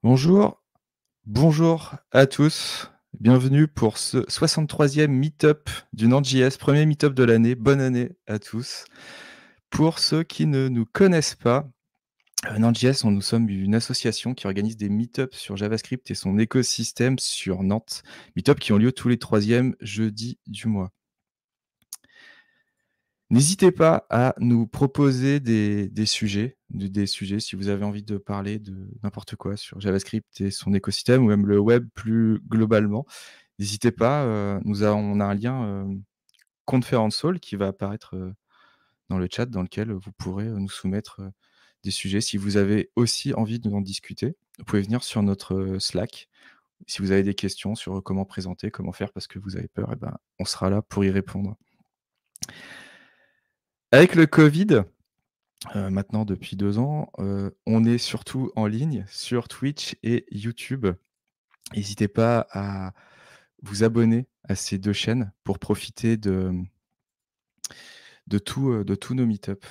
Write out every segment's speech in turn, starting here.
Bonjour, bonjour à tous. Bienvenue pour ce 63e meet-up du Node.js, premier meet-up de l'année. Bonne année à tous. Pour ceux qui ne nous connaissent pas, Node.js, nous sommes une association qui organise des meet-ups sur JavaScript et son écosystème sur Nantes. Meet-up qui ont lieu tous les troisièmes jeudis du mois. N'hésitez pas à nous proposer des sujets si vous avez envie de parler de n'importe quoi sur JavaScript et son écosystème ou même le web plus globalement. N'hésitez pas, on a un lien, Conference Hall qui va apparaître, dans le chat dans lequel vous pourrez, nous soumettre, des sujets. Si vous avez aussi envie d'en discuter, vous pouvez venir sur notre, Slack. Si vous avez des questions sur comment présenter, comment faire parce que vous avez peur, et ben, on sera là pour y répondre. Avec le covid, maintenant depuis 2 ans, on est surtout en ligne sur Twitch et YouTube. N'hésitez pas à vous abonner à ces 2 chaînes pour profiter de tous nos meet-up.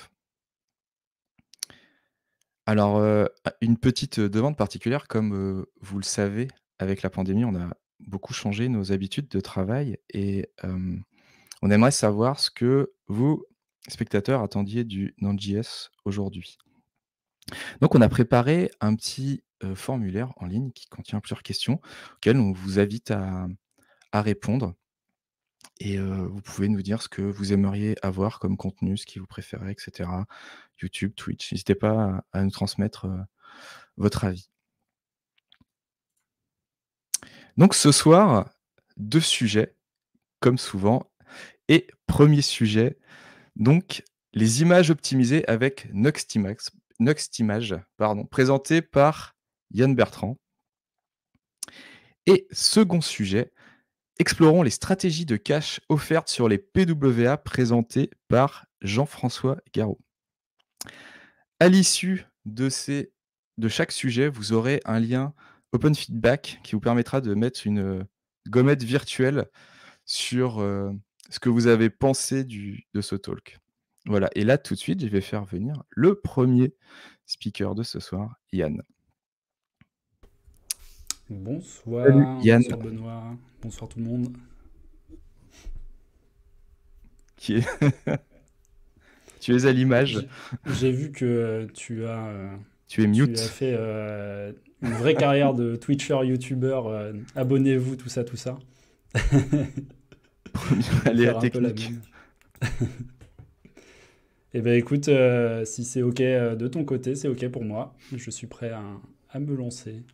Alors, une petite, demande particulière comme, vous le savez, avec la pandémie, on a beaucoup changé nos habitudes de travail et on aimerait savoir ce que vous, spectateurs, attendiez du Node.js aujourd'hui. Donc on a préparé un petit, formulaire en ligne qui contient plusieurs questions auxquelles on vous invite à répondre et vous pouvez nous dire ce que vous aimeriez avoir comme contenu, ce qui vous préférez et cetera. YouTube, Twitch, n'hésitez pas à nous transmettre, votre avis. Donc ce soir, 2 sujets comme souvent et premier sujet, donc les images optimisées avec Nuxt-Image, pardon, présenté par Yann Bertrand. Et second sujet, explorons les stratégies de cache offertes sur les PWA présentées par Jean-François Garot. À l'issue de chaque sujet, vous aurez un lien Open Feedback qui vous permettra de mettre une gommette virtuelle sur ce que vous avez pensé de ce talk. Voilà, et là tout de suite, je vais faire venir le premier speaker de ce soir, Yann. Salut Bonsoir, Yann, bonsoir Benoît, bonsoir tout le monde. qui est tu es à l'image, J'ai vu que tu es tu as mute. fait une vraie carrière de Twitcher, YouTuber. Abonnez-vous, tout ça, tout ça. Je vais Aléa faire un peu la technique. même. Eh ben écoute, si c'est ok de ton côté, c'est ok pour moi. Je suis prêt à me lancer.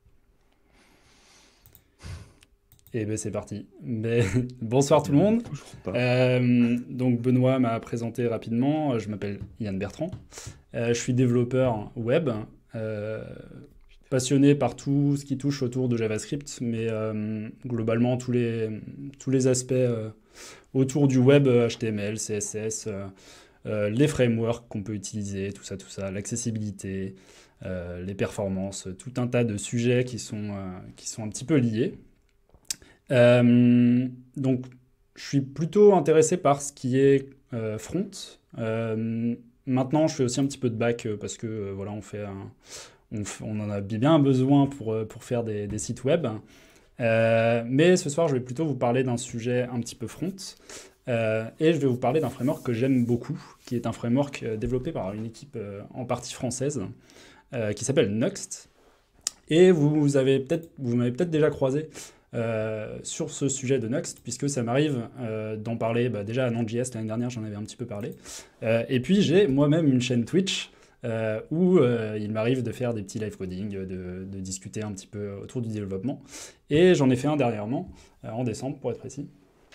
Et ben c'est parti. Mais, bonsoir tout le Yann, monde. toujours pas. Donc Benoît m'a présenté rapidement. Je m'appelle Yann Bertrand. Je suis développeur web, euh, passionné par tout ce qui touche autour de JavaScript, mais globalement tous les aspects autour du web, HTML, CSS, les frameworks qu'on peut utiliser, tout ça, l'accessibilité, les performances, tout un tas de sujets qui sont un petit peu liés. Donc, je suis plutôt intéressé par ce qui est front. Maintenant, je fais aussi un petit peu de back parce que voilà, on en a bien besoin pour faire des sites web. Mais ce soir, je vais plutôt vous parler d'un sujet un petit peu front. Et je vais vous parler d'un framework que j'aime beaucoup, qui est un framework développé par une équipe en partie française qui s'appelle Nuxt. Et vous m'avez peut-être déjà croisé sur ce sujet de Nuxt, puisque ça m'arrive d'en parler déjà à Node.js l'année dernière, j'en avais un petit peu parlé. Et puis j'ai moi-même une chaîne Twitch où il m'arrive de faire des petits live coding, de discuter un petit peu autour du développement. Et j'en ai fait un dernièrement, en décembre pour être précis,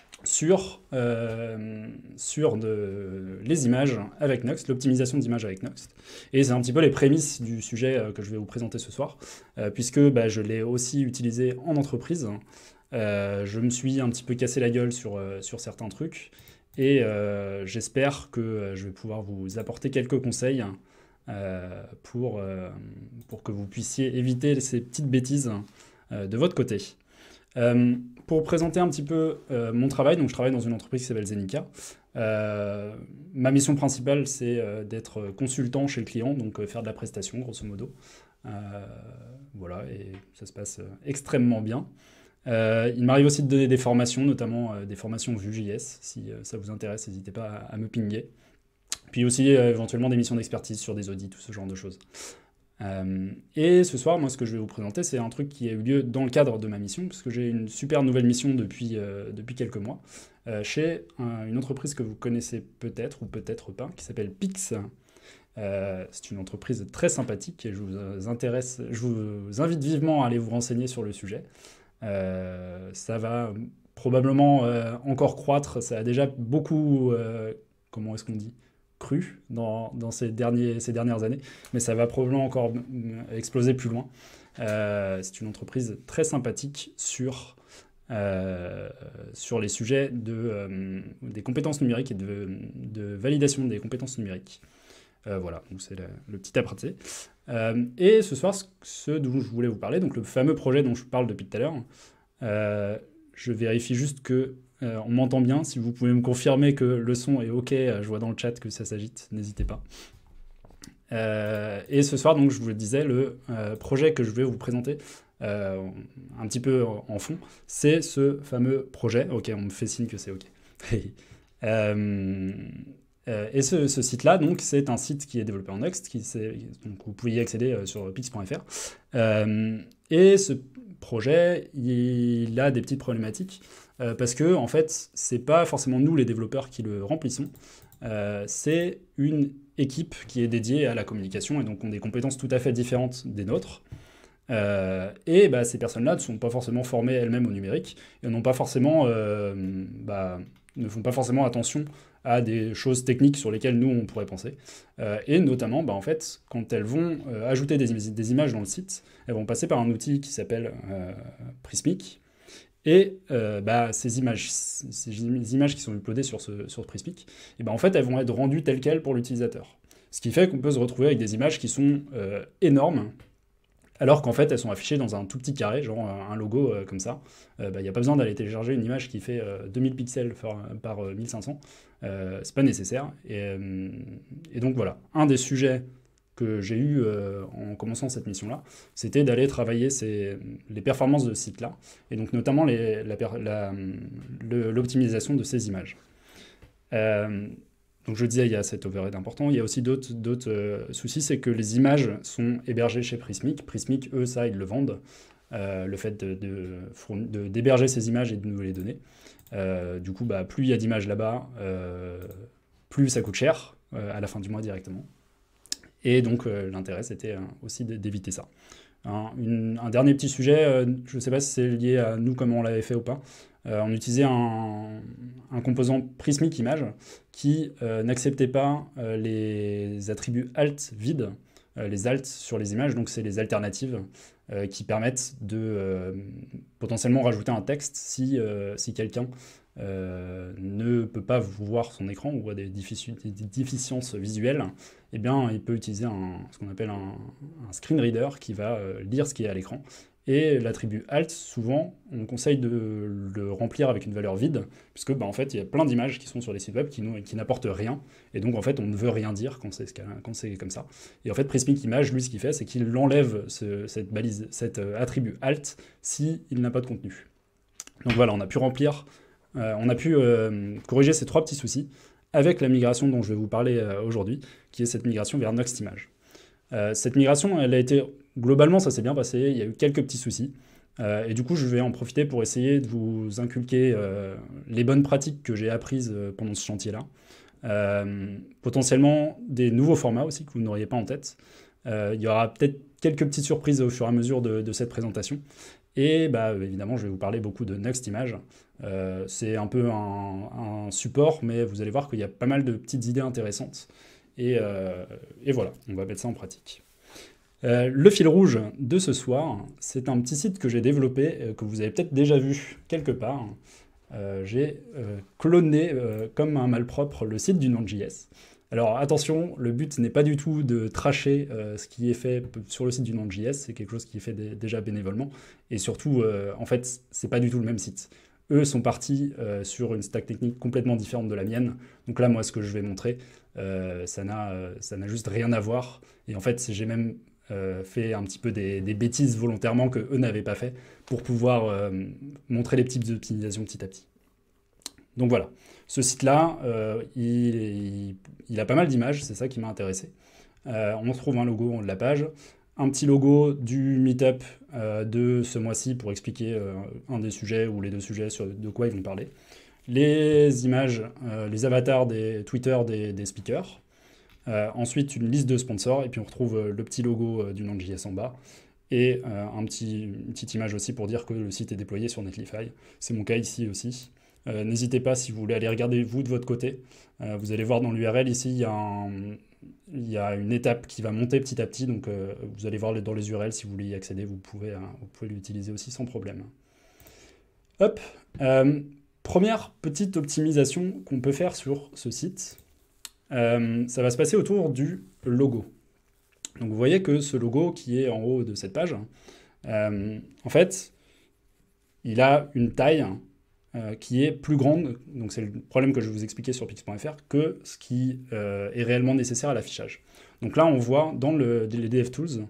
sur les images avec Nuxt, l'optimisation d'images avec Nuxt. Et c'est un petit peu les prémices du sujet que je vais vous présenter ce soir, puisque je l'ai aussi utilisé en entreprise. Je me suis un petit peu cassé la gueule sur certains trucs, et j'espère que je vais pouvoir vous apporter quelques conseils pour que vous puissiez éviter ces petites bêtises de votre côté. Pour présenter un petit peu mon travail, donc je travaille dans une entreprise qui s'appelle Zenica. Ma mission principale, c'est d'être consultant chez le client, donc faire de la prestation, grosso modo. Euh, voilà, et ça se passe extrêmement bien. Il m'arrive aussi de donner des formations, notamment des formations Vue.js. Si ça vous intéresse, n'hésitez pas à me pinguer. Puis aussi éventuellement des missions d'expertise sur des audits, tout ce genre de choses. Et ce soir, moi, ce que je vais vous présenter, c'est un truc qui a eu lieu dans le cadre de ma mission, parce que j'ai une super nouvelle mission depuis quelques mois, chez une entreprise que vous connaissez peut-être ou peut-être pas, qui s'appelle Pix. C'est une entreprise très sympathique et je vous invite vivement à aller vous renseigner sur le sujet. Ça va probablement encore croître, ça a déjà beaucoup, comment est-ce qu'on dit, cru dans ces dernières années, mais ça va probablement encore exploser plus loin. C'est une entreprise très sympathique sur les sujets des compétences numériques et de validation des compétences numériques. Voilà, donc c'est le petit aparté. Et ce soir, ce dont je voulais vous parler, donc le fameux projet dont je parle depuis tout à l'heure, je vérifie juste que on m'entend bien. Si vous pouvez me confirmer que le son est OK, je vois dans le chat que ça s'agite, n'hésitez pas. Et ce soir, donc, je vous le disais, le projet que je vais vous présenter un petit peu en fond, c'est ce fameux projet. OK, on me fait signe que c'est OK. Et ce site-là, donc, c'est un site qui est développé en Next, donc vous pouvez y accéder sur pix.fr. Et ce projet, il a des petites problématiques parce que, en fait, c'est pas forcément nous les développeurs qui le remplissons. C'est une équipe qui est dédiée à la communication et donc ont des compétences tout à fait différentes des nôtres. Et bah, ces personnes-là ne sont pas forcément formées elles-mêmes au numérique et n'ont pas forcément, ne font pas forcément attention à des choses techniques sur lesquelles nous on pourrait penser. Et notamment, bah, en fait, quand elles vont ajouter des images dans le site, elles vont passer par un outil qui s'appelle Prismic. Et bah, ces images qui sont uploadées sur Prismic, et bah, en fait, elles vont être rendues telles quelles pour l'utilisateur. Ce qui fait qu'on peut se retrouver avec des images qui sont énormes, alors qu'en fait, elles sont affichées dans un tout petit carré, genre un logo comme ça. Il n'y a pas besoin d'aller télécharger une image qui fait 2000 pixels par 1500. C'est pas nécessaire. Et donc voilà, un des sujets que j'ai eu en commençant cette mission-là, c'était d'aller travailler les performances de ce site-là, et donc notamment l'optimisation de ces images. Donc je disais, il y a cet overhead important. Il y a aussi d'autres soucis, c'est que les images sont hébergées chez Prismic. Prismic, eux, ça, ils le vendent. Le fait d'héberger ces images et de nous les donner. Du coup, bah, plus il y a d'images là-bas, plus ça coûte cher à la fin du mois directement. Et donc l'intérêt, c'était aussi d'éviter ça. Un dernier petit sujet, je ne sais pas si c'est lié à nous, comment on l'avait fait ou pas. On utilisait un composant Prismic Image qui n'acceptait pas les attributs alt vides, les alt sur les images, donc c'est les alternatives qui permettent de potentiellement rajouter un texte si quelqu'un ne peut pas voir son écran ou a des déficiences visuelles, eh bien, il peut utiliser ce qu'on appelle un screen reader qui va lire ce qui est à l'écran. Et l'attribut alt, souvent, on conseille de le remplir avec une valeur vide, puisque bah, en fait, il y a plein d'images qui sont sur les sites web qui n'apportent rien, et donc en fait, on ne veut rien dire quand c'est comme ça. Et en fait, Prismic Image, lui, ce qu'il fait, c'est qu'il enlève cet attribut alt s'il n'a pas de contenu. Donc voilà, on a pu corriger ces trois petits soucis avec la migration dont je vais vous parler aujourd'hui, qui est cette migration vers Next Image. Cette migration, elle a été globalement, ça s'est bien passé. Il y a eu quelques petits soucis. Et du coup, je vais en profiter pour essayer de vous inculquer les bonnes pratiques que j'ai apprises pendant ce chantier-là. Potentiellement des nouveaux formats aussi que vous n'auriez pas en tête. Il y aura peut-être quelques petites surprises au fur et à mesure de cette présentation. Et bah, évidemment, je vais vous parler beaucoup de Next Image. C'est un peu un support, mais vous allez voir qu'il y a pas mal de petites idées intéressantes. Et voilà, on va mettre ça en pratique. Le fil rouge de ce soir, c'est un petit site que j'ai développé, que vous avez peut-être déjà vu quelque part. J'ai cloné comme un malpropre le site du Node.js. Alors attention, le but n'est pas du tout de tracher ce qui est fait sur le site du Node.js, c'est quelque chose qui est fait déjà bénévolement. Et surtout, en fait, c'est pas du tout le même site. eux sont partis sur une stack technique complètement différente de la mienne. Donc là, moi, ce que je vais montrer, ça n'a juste rien à voir. Et en fait, j'ai même fait un petit peu des bêtises volontairement que eux n'avaient pas fait pour pouvoir montrer les petites optimisations petit à petit. Donc voilà, ce site-là, il a pas mal d'images, c'est ça qui m'a intéressé. On trouve un logo en haut de la page, un petit logo du meetup de ce mois-ci pour expliquer un des sujets ou les deux sujets sur de quoi ils vont parler. Les images, les avatars des Twitter des speakers. Ensuite, une liste de sponsors, et puis on retrouve le petit logo du Node.js en bas. Et une petite image aussi pour dire que le site est déployé sur Netlify. C'est mon cas ici aussi. N'hésitez pas si vous voulez aller regarder vous de votre côté. Vous allez voir dans l'URL ici, il y a une étape qui va monter petit à petit. Donc vous allez voir dans les URL si vous voulez y accéder, vous pouvez l'utiliser aussi sans problème. Hop. Première petite optimisation qu'on peut faire sur ce site. Ça va se passer autour du logo. Donc vous voyez que ce logo qui est en haut de cette page, en fait, il a une taille qui est plus grande, donc c'est le problème que je vais vous expliquer sur pix.fr, que ce qui est réellement nécessaire à l'affichage. Donc là, on voit dans les DevTools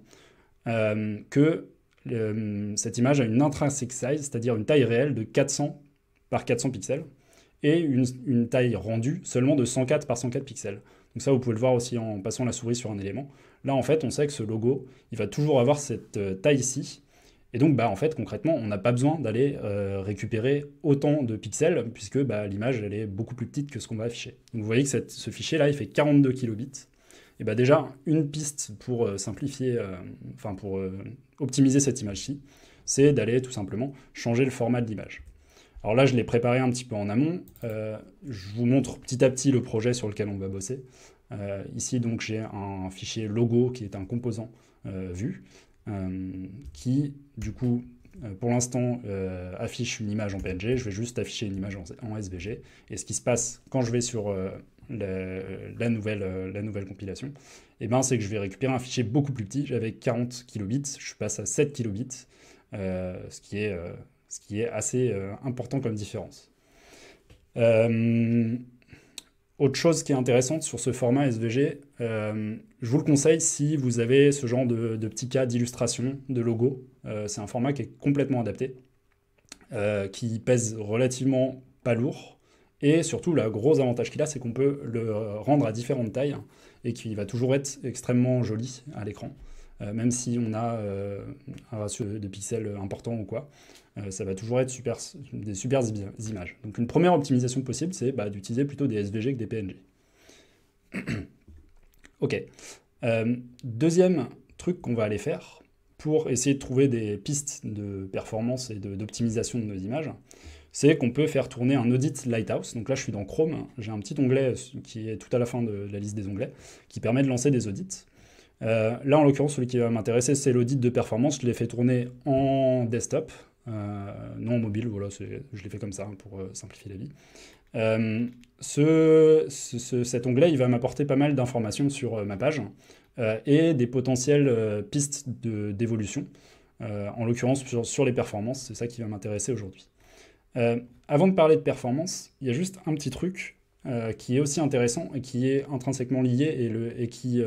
que cette image a une intrinsic size, c'est-à-dire une taille réelle de 400 par 400 pixels, et une taille rendue seulement de 104 par 104 pixels. Donc ça, vous pouvez le voir aussi en passant la souris sur un élément. Là, en fait, on sait que ce logo, il va toujours avoir cette taille ici. Et donc, en fait, concrètement, on n'a pas besoin d'aller récupérer autant de pixels, puisque l'image, elle est beaucoup plus petite que ce qu'on va afficher. Donc vous voyez que ce fichier-là, il fait 42 kilobits. Et déjà, une piste pour simplifier, pour optimiser cette image-ci, c'est d'aller tout simplement changer le format de l'image. Alors là, je l'ai préparé un petit peu en amont. Je vous montre petit à petit le projet sur lequel on va bosser. Ici, donc, j'ai un fichier logo qui est un composant vue qui, du coup, pour l'instant, affiche une image en PNG. Je vais juste afficher une image en SVG. Et ce qui se passe quand je vais sur la nouvelle compilation, c'est que je vais récupérer un fichier beaucoup plus petit. J'avais 40 kilobits, je passe à 7 kilobits, ce qui est assez important comme différence. Autre chose qui est intéressante sur ce format SVG, je vous le conseille si vous avez ce genre de petits cas d'illustration, de logo. C'est un format qui est complètement adapté, qui pèse relativement pas lourd, et surtout, le gros avantage qu'il a, c'est qu'on peut le rendre à différentes tailles, et qu'il va toujours être extrêmement joli à l'écran. Même si on a un ratio de pixels important ou quoi, ça va toujours être des super images. Donc une première optimisation possible, c'est d'utiliser plutôt des SVG que des PNG. Ok. Deuxième truc qu'on va aller faire pour essayer de trouver des pistes de performance et d'optimisation de nos images, c'est qu'on peut faire tourner un audit Lighthouse. Donc là, je suis dans Chrome, j'ai un petit onglet qui est tout à la fin de la liste des onglets, qui permet de lancer des audits. Là, en l'occurrence, celui qui va m'intéresser, c'est l'audit de performance. Je l'ai fait tourner en desktop, non en mobile. Voilà, je l'ai fait comme ça pour simplifier la vie. Cet onglet, il va m'apporter pas mal d'informations sur ma page et des potentielles pistes d'évolution. En l'occurrence, sur les performances, c'est ça qui va m'intéresser aujourd'hui. Avant de parler de performance, il y a juste un petit truc qui est aussi intéressant et qui est intrinsèquement lié et qui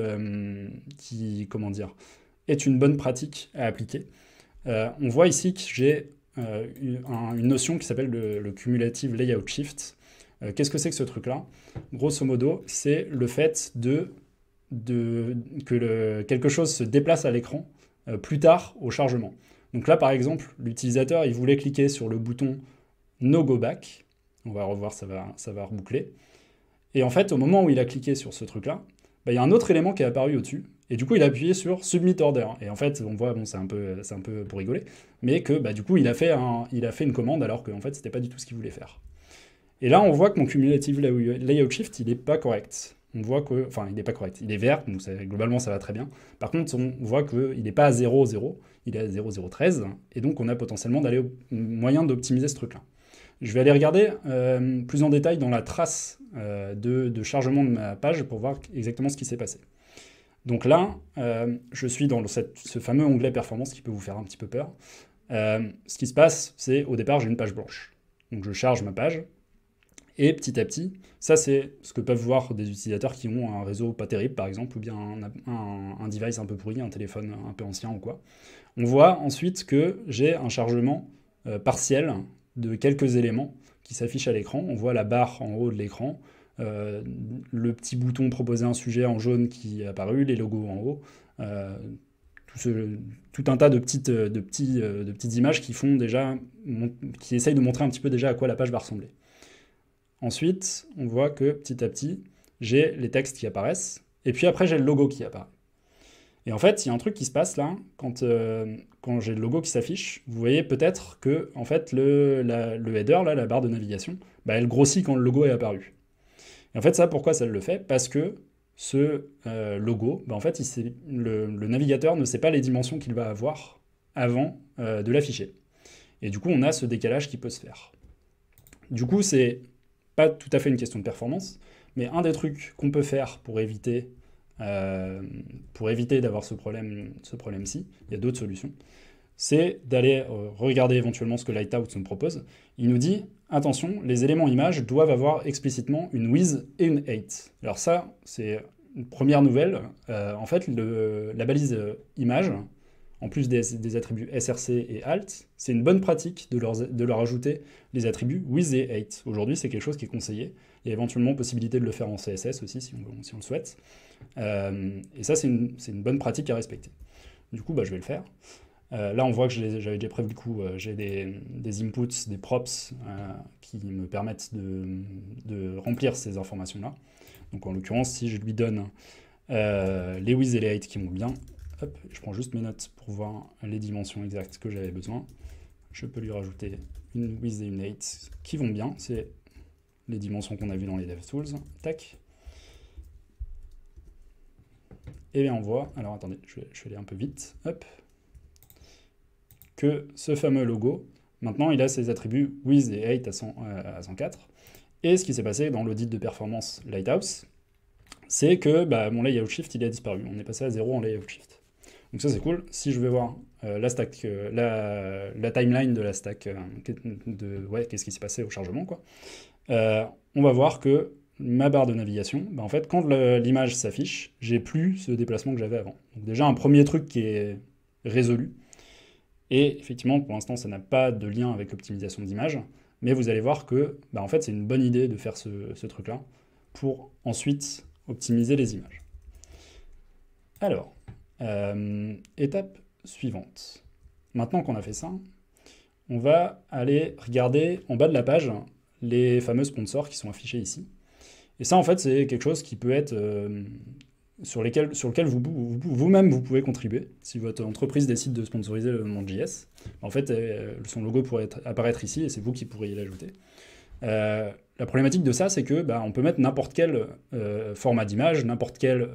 est une bonne pratique à appliquer. On voit ici que j'ai une notion qui s'appelle le cumulative layout shift. Qu'est-ce que c'est que ce truc-là? Grosso modo, c'est le fait que quelque chose se déplace à l'écran plus tard au chargement. Donc là, par exemple, l'utilisateur, il voulait cliquer sur le bouton No Go Back. On va revoir, ça va reboucler. Et en fait, au moment où il a cliqué sur ce truc-là, il y a un autre élément qui est apparu au-dessus. Et du coup, il a appuyé sur Submit Order. Et en fait, on voit, c'est un peu pour rigoler, mais que du coup, il a fait une commande alors qu'en fait, c'était pas du tout ce qu'il voulait faire. Et là, on voit que mon cumulative layout shift, il n'est pas correct. On voit que, il n'est pas correct. Il est vert, donc globalement, ça va très bien. Par contre, on voit qu'il n'est pas à 0,0, il est à 0,013. Et donc, on a potentiellement moyen d'optimiser ce truc-là. Je vais aller regarder plus en détail dans la trace de chargement de ma page pour voir exactement ce qui s'est passé. Donc là, je suis dans ce fameux onglet performance qui peut vous faire un petit peu peur. Ce qui se passe, c'est au départ, j'ai une page blanche. Donc je charge ma page, et petit à petit, ça c'est ce que peuvent voir des utilisateurs qui ont un réseau pas terrible par exemple, ou bien un device un peu pourri, un téléphone un peu ancien ou quoi. On voit ensuite que j'ai un chargement partiel de quelques éléments qui s'affichent à l'écran. On voit la barre en haut de l'écran, euh, le petit bouton proposer un sujet en jaune qui est apparu, les logos en haut, euh, tout, tout un tas de petites images qui font déjà, qui essayent de montrer un petit peu déjà à quoi la page va ressembler. Ensuite, on voit que petit à petit, j'ai les textes qui apparaissent, et puis après j'ai le logo qui apparaît. Et en fait, il y a un truc qui se passe là, quand j'ai le logo qui s'affiche, vous voyez peut-être que en fait, le header, là, la barre de navigation, bah, elle grossit quand le logo est apparu. Et en fait, ça, pourquoi ça le fait? Parce que ce logo, bah, en fait, le navigateur ne sait pas les dimensions qu'il va avoir avant de l'afficher. Et du coup, on a ce décalage qui peut se faire. Du coup, c'est pas tout à fait une question de performance, mais un des trucs qu'on peut faire pour éviter d'avoir ce problème-ci, il y a d'autres solutions, c'est d'aller regarder éventuellement ce que Lightout nous propose. Il nous dit, attention, les éléments images doivent avoir explicitement une with et une height. Alors ça, c'est une première nouvelle. En fait, la balise image, en plus des attributs src et alt, c'est une bonne pratique de leur ajouter les attributs with et height. Aujourd'hui, c'est quelque chose qui est conseillé. Il y a éventuellement possibilité de le faire en CSS aussi, si on le souhaite. Et ça, c'est une bonne pratique à respecter. Du coup, bah, je vais le faire. Là, on voit que j'avais déjà prévu, du coup, j'ai des inputs, des props qui me permettent de remplir ces informations-là. Donc, en l'occurrence, si je lui donne les with et les height qui vont bien, hop, je prends juste mes notes pour voir les dimensions exactes que j'avais besoin. Je peux lui rajouter une with et une height qui vont bien. C'est les dimensions qu'on a vues dans les DevTools. Tac. Et bien on voit, alors attendez, je vais aller un peu vite, hop, que ce fameux logo, maintenant il a ses attributs with et height à 104. Et ce qui s'est passé dans l'audit de performance Lighthouse, c'est que bah, mon layout shift il a disparu. On est passé à 0 en layout shift. Donc ça c'est cool. Si je vais voir la stack, la timeline de la stack, qu'est-ce qui s'est passé au chargement, quoi, on va voir que ma barre de navigation, bah en fait, quand l'image s'affiche, j'ai plus ce déplacement que j'avais avant. Donc déjà, un premier truc qui est résolu. Et effectivement, pour l'instant, ça n'a pas de lien avec l'optimisation d'image, mais vous allez voir que bah en fait, c'est une bonne idée de faire ce truc-là pour ensuite optimiser les images. Alors, étape suivante. Maintenant qu'on a fait ça, on va aller regarder en bas de la page les fameux sponsors qui sont affichés ici. Et ça, en fait, c'est quelque chose qui peut être sur lequel vous-même vous pouvez contribuer. Si votre entreprise décide de sponsoriser le Node.js, en fait, son logo pourrait apparaître ici et c'est vous qui pourriez l'ajouter. La problématique de ça, c'est que bah, on peut mettre n'importe quel format d'image, n'importe quelle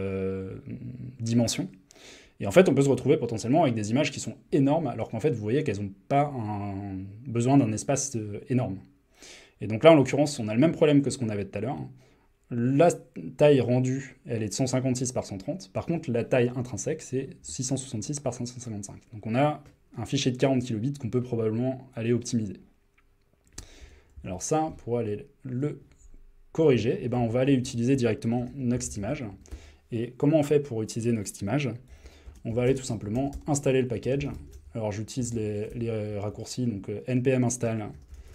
dimension. Et en fait, on peut se retrouver potentiellement avec des images qui sont énormes, alors qu'en fait, vous voyez qu'elles n'ont pas besoin d'un espace énorme. Et donc là, en l'occurrence, on a le même problème que ce qu'on avait tout à l'heure. La taille rendue, elle est de 156 par 130. Par contre, la taille intrinsèque, c'est 666 par 555. Donc on a un fichier de 40 kilobits qu'on peut probablement aller optimiser. Alors ça, pour aller le corriger, eh ben on va aller utiliser directement Nuxtimage. Et comment on fait pour utiliser Nuxtimage? On va aller tout simplement installer le package. Alors j'utilise les raccourcis, donc npm install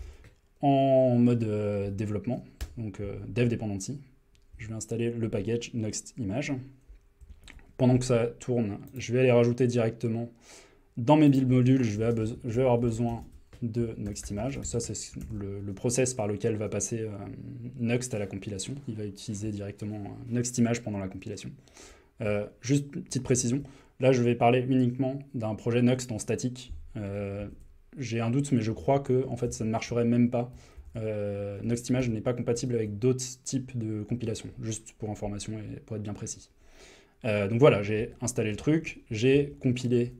en mode développement, donc dev dependency. Je vais installer le package Nuxtimage. Pendant que ça tourne, je vais aller rajouter directement dans mes build modules, je vais avoir besoin de Nuxtimage. Ça, c'est le process par lequel va passer Nuxt à la compilation. Il va utiliser directement Nuxtimage pendant la compilation. Juste une petite précision, là je vais parler uniquement d'un projet Nuxt en statique. J'ai un doute, mais je crois que en fait, ça ne marcherait même pas. Nuxtimage n'est pas compatible avec d'autres types de compilation, juste pour information et pour être bien précis. Donc voilà, j'ai installé le truc, j'ai compilé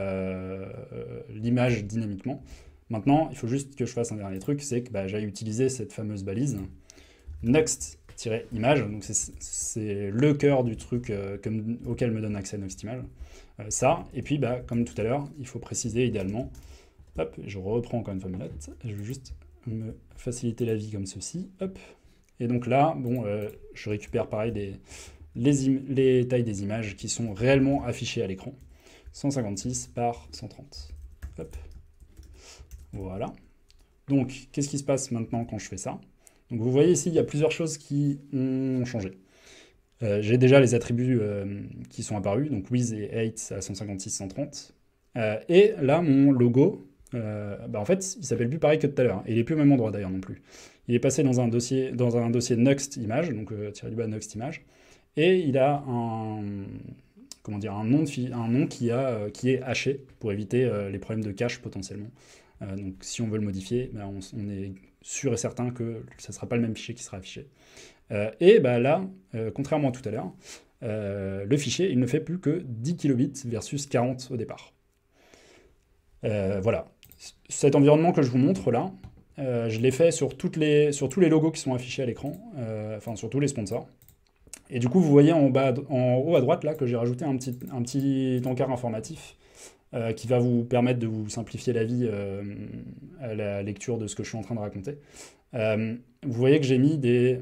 l'image dynamiquement. Maintenant, il faut juste que je fasse un dernier truc, c'est que j'aille utiliser cette fameuse balise Nuxt-image, donc c'est le cœur du truc auquel me donne accès Nuxtimage. Ça, et puis comme tout à l'heure, il faut préciser idéalement, hop, je reprends encore une fois mes notes, je vais juste me faciliter la vie comme ceci. Hop. Et donc là, bon, je récupère pareil les tailles des images qui sont réellement affichées à l'écran. 156 par 130. Hop. Voilà. Donc, qu'est-ce qui se passe maintenant quand je fais ça? Donc, vous voyez ici, il y a plusieurs choses qui ont changé. J'ai déjà les attributs qui sont apparus, donc Wiz et 8 à 156, 130. Et là, mon logo, en fait, il s'appelle plus pareil que tout à l'heure. Et il est plus au même endroit d'ailleurs non plus. Il est passé dans un dossier Next Image, donc tiré du bas Next Image, et il a comment dire, un nom qui est haché pour éviter les problèmes de cache potentiellement. Donc si on veut le modifier, on est sûr et certain que ça ne sera pas le même fichier qui sera affiché. Là, contrairement à tout à l'heure, le fichier, il ne fait plus que 10 kilobits versus 40 au départ. Voilà. Cet environnement que je vous montre là, je l'ai fait sur tous les logos qui sont affichés à l'écran, enfin sur tous les sponsors. Et du coup, vous voyez en haut à droite là que j'ai rajouté un petit encart informatif qui va vous permettre de vous simplifier la vie à la lecture de ce que je suis en train de raconter. Vous voyez que j'ai mis des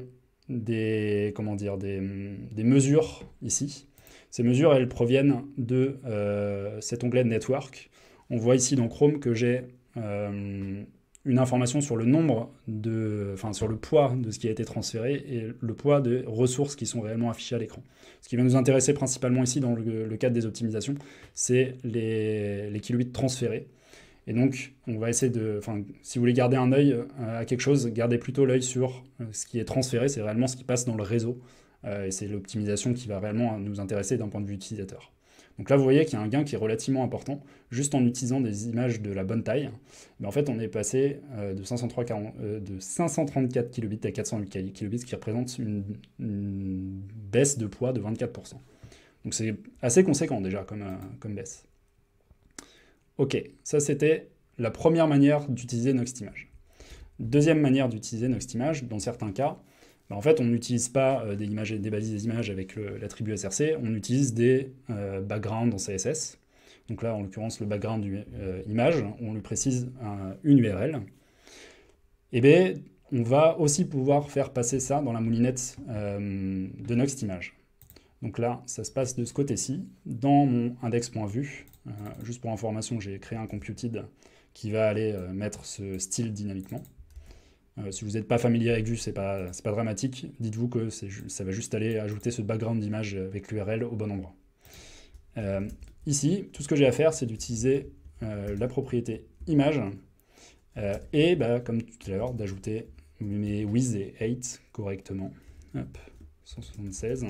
mesures ici. Ces mesures, elles proviennent de cet onglet Network. On voit ici dans Chrome que j'ai une information sur le sur le poids de ce qui a été transféré et le poids des ressources qui sont réellement affichées à l'écran. Ce qui va nous intéresser principalement ici dans le cadre des optimisations, c'est les kilobits transférés. Et donc, on va essayer si vous voulez garder un œil à quelque chose, gardez plutôt l'œil sur ce qui est transféré, c'est réellement ce qui passe dans le réseau. Et c'est l'optimisation qui va réellement nous intéresser d'un point de vue utilisateur. Donc là, vous voyez qu'il y a un gain qui est relativement important, juste en utilisant des images de la bonne taille. Mais en fait, on est passé de 534 kilobits à 408 kilobits, ce qui représente une baisse de poids de 24%. Donc c'est assez conséquent déjà comme baisse. Ok, ça c'était la première manière d'utiliser Nextimage. Deuxième manière d'utiliser Nextimage, dans certains cas, en fait on n'utilise pas des balises des images avec l'attribut SRC, on utilise des backgrounds en CSS. Donc là en l'occurrence le background du image, on lui précise une URL. Et bien on va aussi pouvoir faire passer ça dans la moulinette de Nextimage. Donc là, ça se passe de ce côté-ci, dans mon index.vue. Juste pour information, j'ai créé un computed qui va aller mettre ce style dynamiquement. Si vous n'êtes pas familier avec Vue, c'est pas dramatique. Dites-vous que ça va juste aller ajouter ce background d'image avec l'URL au bon endroit. Ici, tout ce que j'ai à faire, c'est d'utiliser la propriété image et, comme tout à l'heure, d'ajouter mes Wiz et 8 correctement. Hop, 176.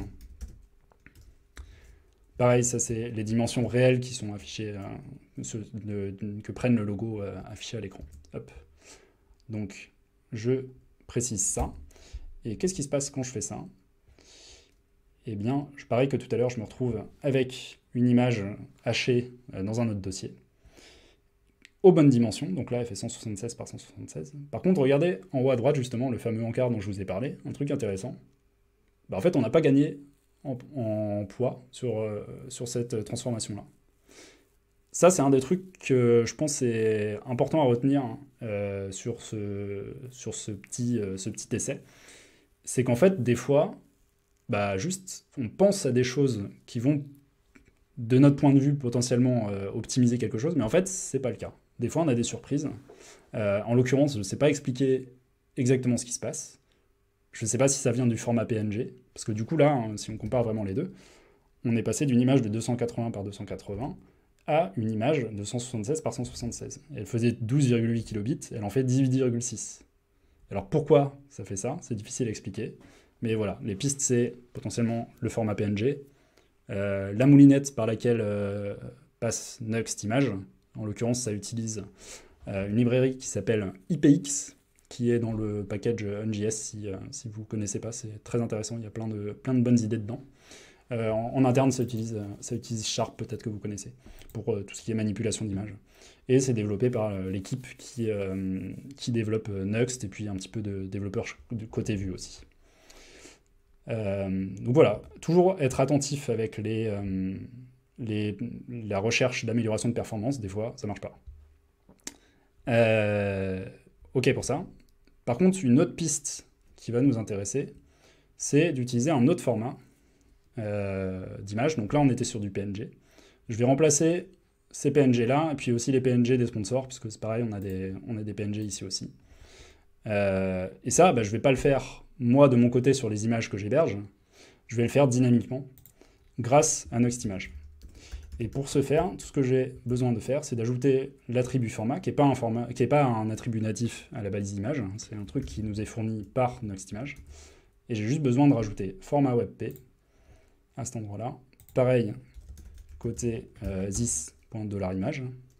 Pareil, ça c'est les dimensions réelles qui sont affichées, que prennent le logo affiché à l'écran. Hop. Donc, je précise ça. Et qu'est-ce qui se passe quand je fais ça? Eh bien, pareil que tout à l'heure, je me retrouve avec une image hachée dans un autre dossier, aux bonnes dimensions. Donc là, elle fait 176 par 176. Par contre, regardez en haut à droite, justement, le fameux encart dont je vous ai parlé. Un truc intéressant. En fait, on n'a pas gagné en poids sur cette transformation-là. Ça, c'est un des trucs que je pense est important à retenir sur ce petit essai. C'est qu'en fait, des fois, juste, on pense à des choses qui vont, de notre point de vue, potentiellement optimiser quelque chose, mais en fait, c'est pas le cas. Des fois, on a des surprises. En l'occurrence, je ne sais pas expliquer exactement ce qui se passe. Je ne sais pas si ça vient du format PNG, parce que du coup là, si on compare vraiment les deux, on est passé d'une image de 280 par 280 à une image de 176 par 176. Elle faisait 12,8 kilobits, elle en fait 18,6. Alors pourquoi ça fait ça? C'est difficile à expliquer, mais voilà, les pistes c'est potentiellement le format PNG, la moulinette par laquelle passe Nextimage, en l'occurrence ça utilise une librairie qui s'appelle IPX, qui est dans le package NJS, si vous ne connaissez pas, c'est très intéressant, il y a plein de bonnes idées dedans. En interne, ça utilise Sharp, peut-être que vous connaissez, pour tout ce qui est manipulation d'images. Et c'est développé par l'équipe qui développe Next, et puis un petit peu de développeurs du côté Vue aussi. Donc voilà, toujours être attentif avec la recherche d'amélioration de performance, des fois ça marche pas. Ok pour ça. Par contre, une autre piste qui va nous intéresser, c'est d'utiliser un autre format d'image. Donc là, on était sur du PNG. Je vais remplacer ces PNG-là, et puis aussi les PNG des sponsors, puisque c'est pareil, on a des PNG ici aussi. Et ça, je ne vais pas le faire, moi, de mon côté, sur les images que j'héberge. Je vais le faire dynamiquement, grâce à Nextimage. Et pour ce faire, tout ce que j'ai besoin de faire, c'est d'ajouter l'attribut format, qui n'est pas un attribut natif à la balise d'image. C'est un truc qui nous est fourni par Nextimage. Et j'ai juste besoin de rajouter format WebP à cet endroit-là. Pareil, côté this.$image.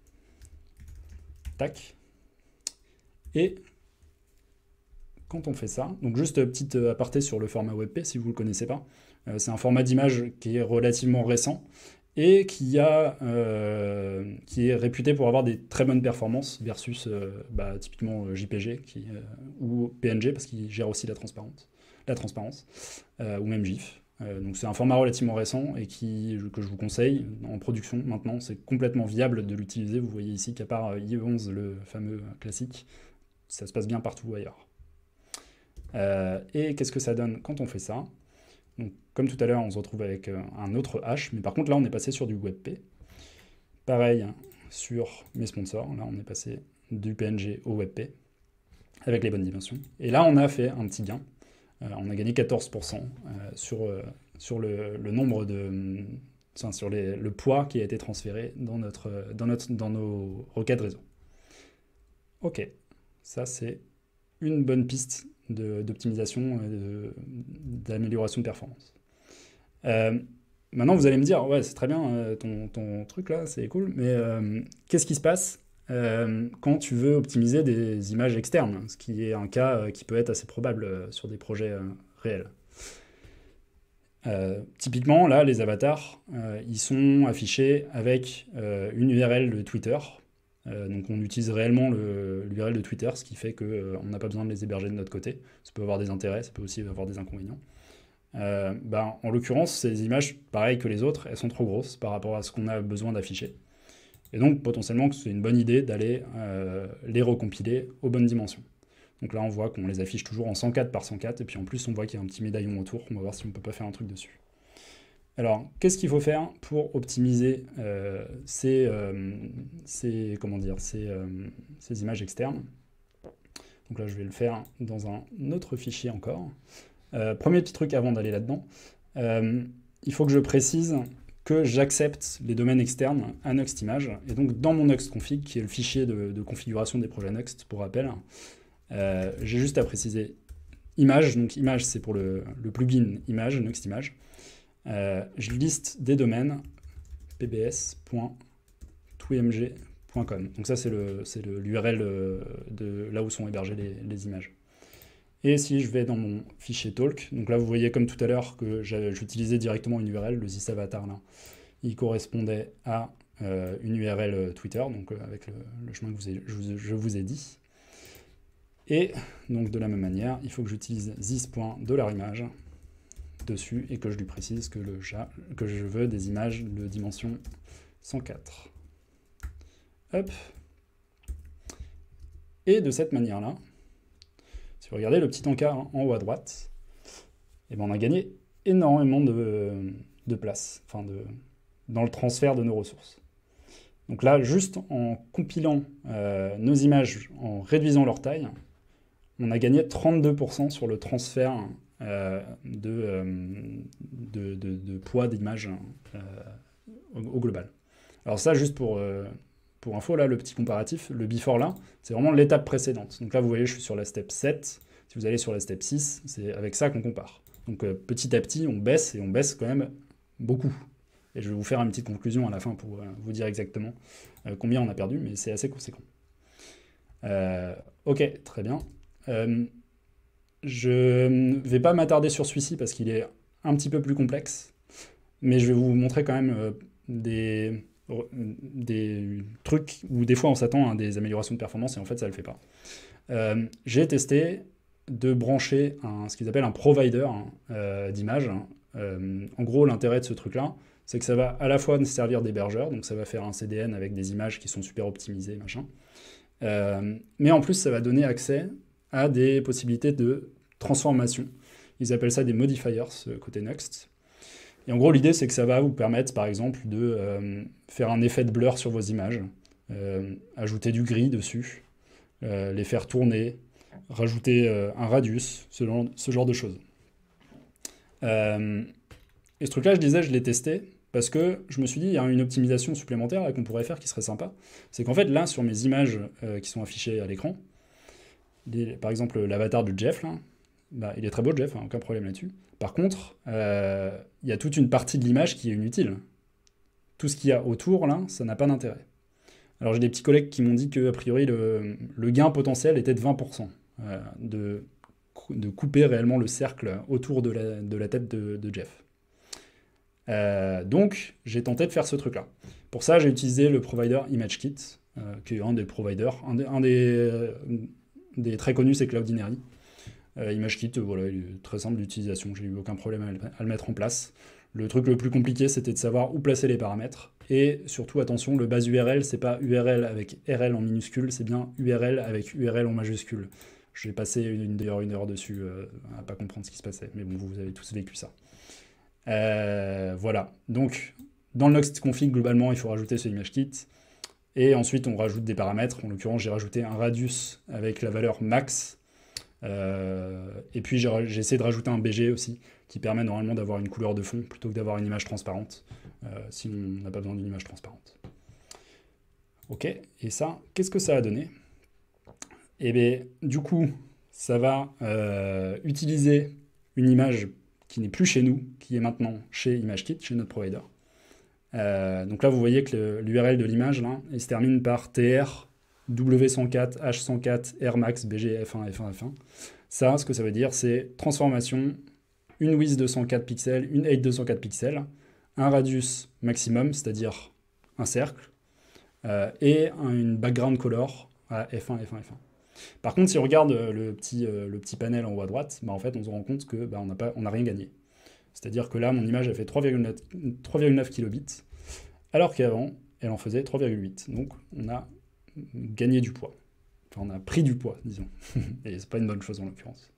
Tac. Et quand on fait ça, donc juste petite aparté sur le format WebP si vous ne le connaissez pas, c'est un format d'image qui est relativement récent et qui est réputé pour avoir des très bonnes performances versus typiquement JPG ou PNG parce qu'il gère aussi la transparence ou même GIF. Donc c'est un format relativement récent et que je vous conseille en production maintenant. C'est complètement viable de l'utiliser. Vous voyez ici qu'à part i11, le fameux classique, ça se passe bien partout ailleurs. Et qu'est-ce que ça donne quand on fait ça? Donc, comme tout à l'heure, on se retrouve avec un autre hash, mais par contre là on est passé sur du WebP. Pareil sur mes sponsors, là on est passé du PNG au WebP avec les bonnes dimensions. Et là on a fait un petit gain. On a gagné 14% sur le nombre de... sur le poids qui a été transféré dans nos requêtes réseau. Ok, ça c'est une bonne piste d'optimisation et d'amélioration de performance. Maintenant, vous allez me dire, ouais, c'est très bien ton truc là, c'est cool, mais qu'est-ce qui se passe quand tu veux optimiser des images externes, ce qui est un cas qui peut être assez probable sur des projets réels. Typiquement, là, les avatars, ils sont affichés avec une URL de Twitter. Donc on utilise réellement l'URL de Twitter, ce qui fait qu'on n'a pas besoin de les héberger de notre côté. Ça peut avoir des intérêts, ça peut aussi avoir des inconvénients. En l'occurrence, ces images, pareil que les autres, elles sont trop grosses par rapport à ce qu'on a besoin d'afficher. Et donc potentiellement, c'est une bonne idée d'aller les recompiler aux bonnes dimensions. Donc là, on voit qu'on les affiche toujours en 104 par 104, et puis en plus, on voit qu'il y a un petit médaillon autour. On va voir si on peut pas faire un truc dessus. Alors, qu'est-ce qu'il faut faire pour optimiser ces images externes? Donc là, je vais le faire dans un autre fichier encore. Premier petit truc avant d'aller là-dedans, il faut que je précise que j'accepte les domaines externes à Nextimage. Et donc, dans mon Nuxt-config, qui est le fichier de configuration des projets Nuxt, pour rappel, j'ai juste à préciser image. Donc, image, c'est pour le plugin image, Nextimage. Je liste des domaines pbs.twimg.com. Donc ça, c'est l'URL de là où sont hébergées les images. Et si je vais dans mon fichier talk, donc là, vous voyez comme tout à l'heure que j'utilisais directement une URL, le thisavatar là. Il correspondait à une URL Twitter, donc avec le chemin que je vous ai dit. Et donc de la même manière, il faut que j'utilise this.$image dessus et que je lui précise que je veux des images de dimension 104. Hop. Et de cette manière-là, si vous regardez le petit encart en haut à droite, on a gagné énormément de place, dans le transfert de nos ressources. Donc là, juste en compilant nos images, en réduisant leur taille, on a gagné 32% sur le transfert de poids d'image au global. Alors ça, juste pour info, là, le petit comparatif, le before là, c'est vraiment l'étape précédente. Donc là, vous voyez, je suis sur la step 7. Si vous allez sur la step 6, c'est avec ça qu'on compare. Donc petit à petit, on baisse, et on baisse quand même beaucoup. Et je vais vous faire une petite conclusion à la fin pour vous dire exactement combien on a perdu, mais c'est assez conséquent. Ok, très bien. Je ne vais pas m'attarder sur celui-ci parce qu'il est un petit peu plus complexe, mais je vais vous montrer quand même des trucs où des fois on s'attend à des améliorations de performance et en fait ça ne le fait pas. J'ai testé de brancher ce qu'ils appellent un provider d'images. En gros, l'intérêt de ce truc-là, c'est que ça va à la fois servir d'hébergeur, donc ça va faire un CDN avec des images qui sont super optimisées, machin. Mais en plus, ça va donner accès a des possibilités de transformation. Ils appellent ça des modifiers, côté Nuxt. Et en gros, l'idée, c'est que ça va vous permettre, par exemple, de faire un effet de blur sur vos images, ajouter du gris dessus, les faire tourner, rajouter un radius, ce genre de choses. Et ce truc-là, je disais, je l'ai testé parce que je me suis dit, il y a une optimisation supplémentaire là, qu'on pourrait faire qui serait sympa. C'est qu'en fait, là, sur mes images qui sont affichées à l'écran, par exemple, l'avatar de Jeff, là, bah, il est très beau, Jeff, hein, aucun problème là-dessus. Par contre, il y a toute une partie de l'image qui est inutile. Tout ce qu'il y a autour, là, ça n'a pas d'intérêt. Alors j'ai des petits collègues qui m'ont dit que a priori le gain potentiel était de 20%, de couper réellement le cercle autour de la tête de Jeff. Donc j'ai tenté de faire ce truc-là. Pour ça, j'ai utilisé le provider ImageKit, qui est un des providers. Un des très connus, c'est Cloudinary. ImageKit, voilà, il est très simple d'utilisation, j'ai eu aucun problème à le mettre en place. Le truc le plus compliqué, c'était de savoir où placer les paramètres. Et surtout, attention, le base URL, c'est pas URL avec RL en minuscule, c'est bien URL avec URL en majuscule. J'ai passé une heure dessus à pas comprendre ce qui se passait. Mais bon, vous avez tous vécu ça. Voilà. Donc, dans le Nuxt config, globalement, il faut rajouter ce ImageKit. Et ensuite, on rajoute des paramètres. En l'occurrence, j'ai rajouté un radius avec la valeur max. Et puis, j'ai essayé de rajouter un BG aussi, qui permet normalement d'avoir une couleur de fond plutôt que d'avoir une image transparente. Sinon, on n'a pas besoin d'une image transparente. Ok, et ça, qu'est-ce que ça a donné? Eh bien, du coup, ça va utiliser une image qui n'est plus chez nous, qui est maintenant chez ImageKit, chez notre provider. Donc là, vous voyez que l'URL de l'image, là, il se termine par TR, W104, H104, Rmax, BG, F1, F1, F1. Ça, ce que ça veut dire, c'est transformation, une width de 104 pixels, une height de 104 pixels, un radius maximum, c'est-à-dire un cercle, et une background color à F1, F1, F1. Par contre, si on regarde le petit panel en haut à droite, bah en fait, on se rend compte que bah, on n'a rien gagné. C'est-à-dire que là, mon image a fait 3,9 kilobits, alors qu'avant, elle en faisait 3,8. Donc, on a gagné du poids. Enfin, on a pris du poids, disons. Et c'est pas une bonne chose en l'occurrence.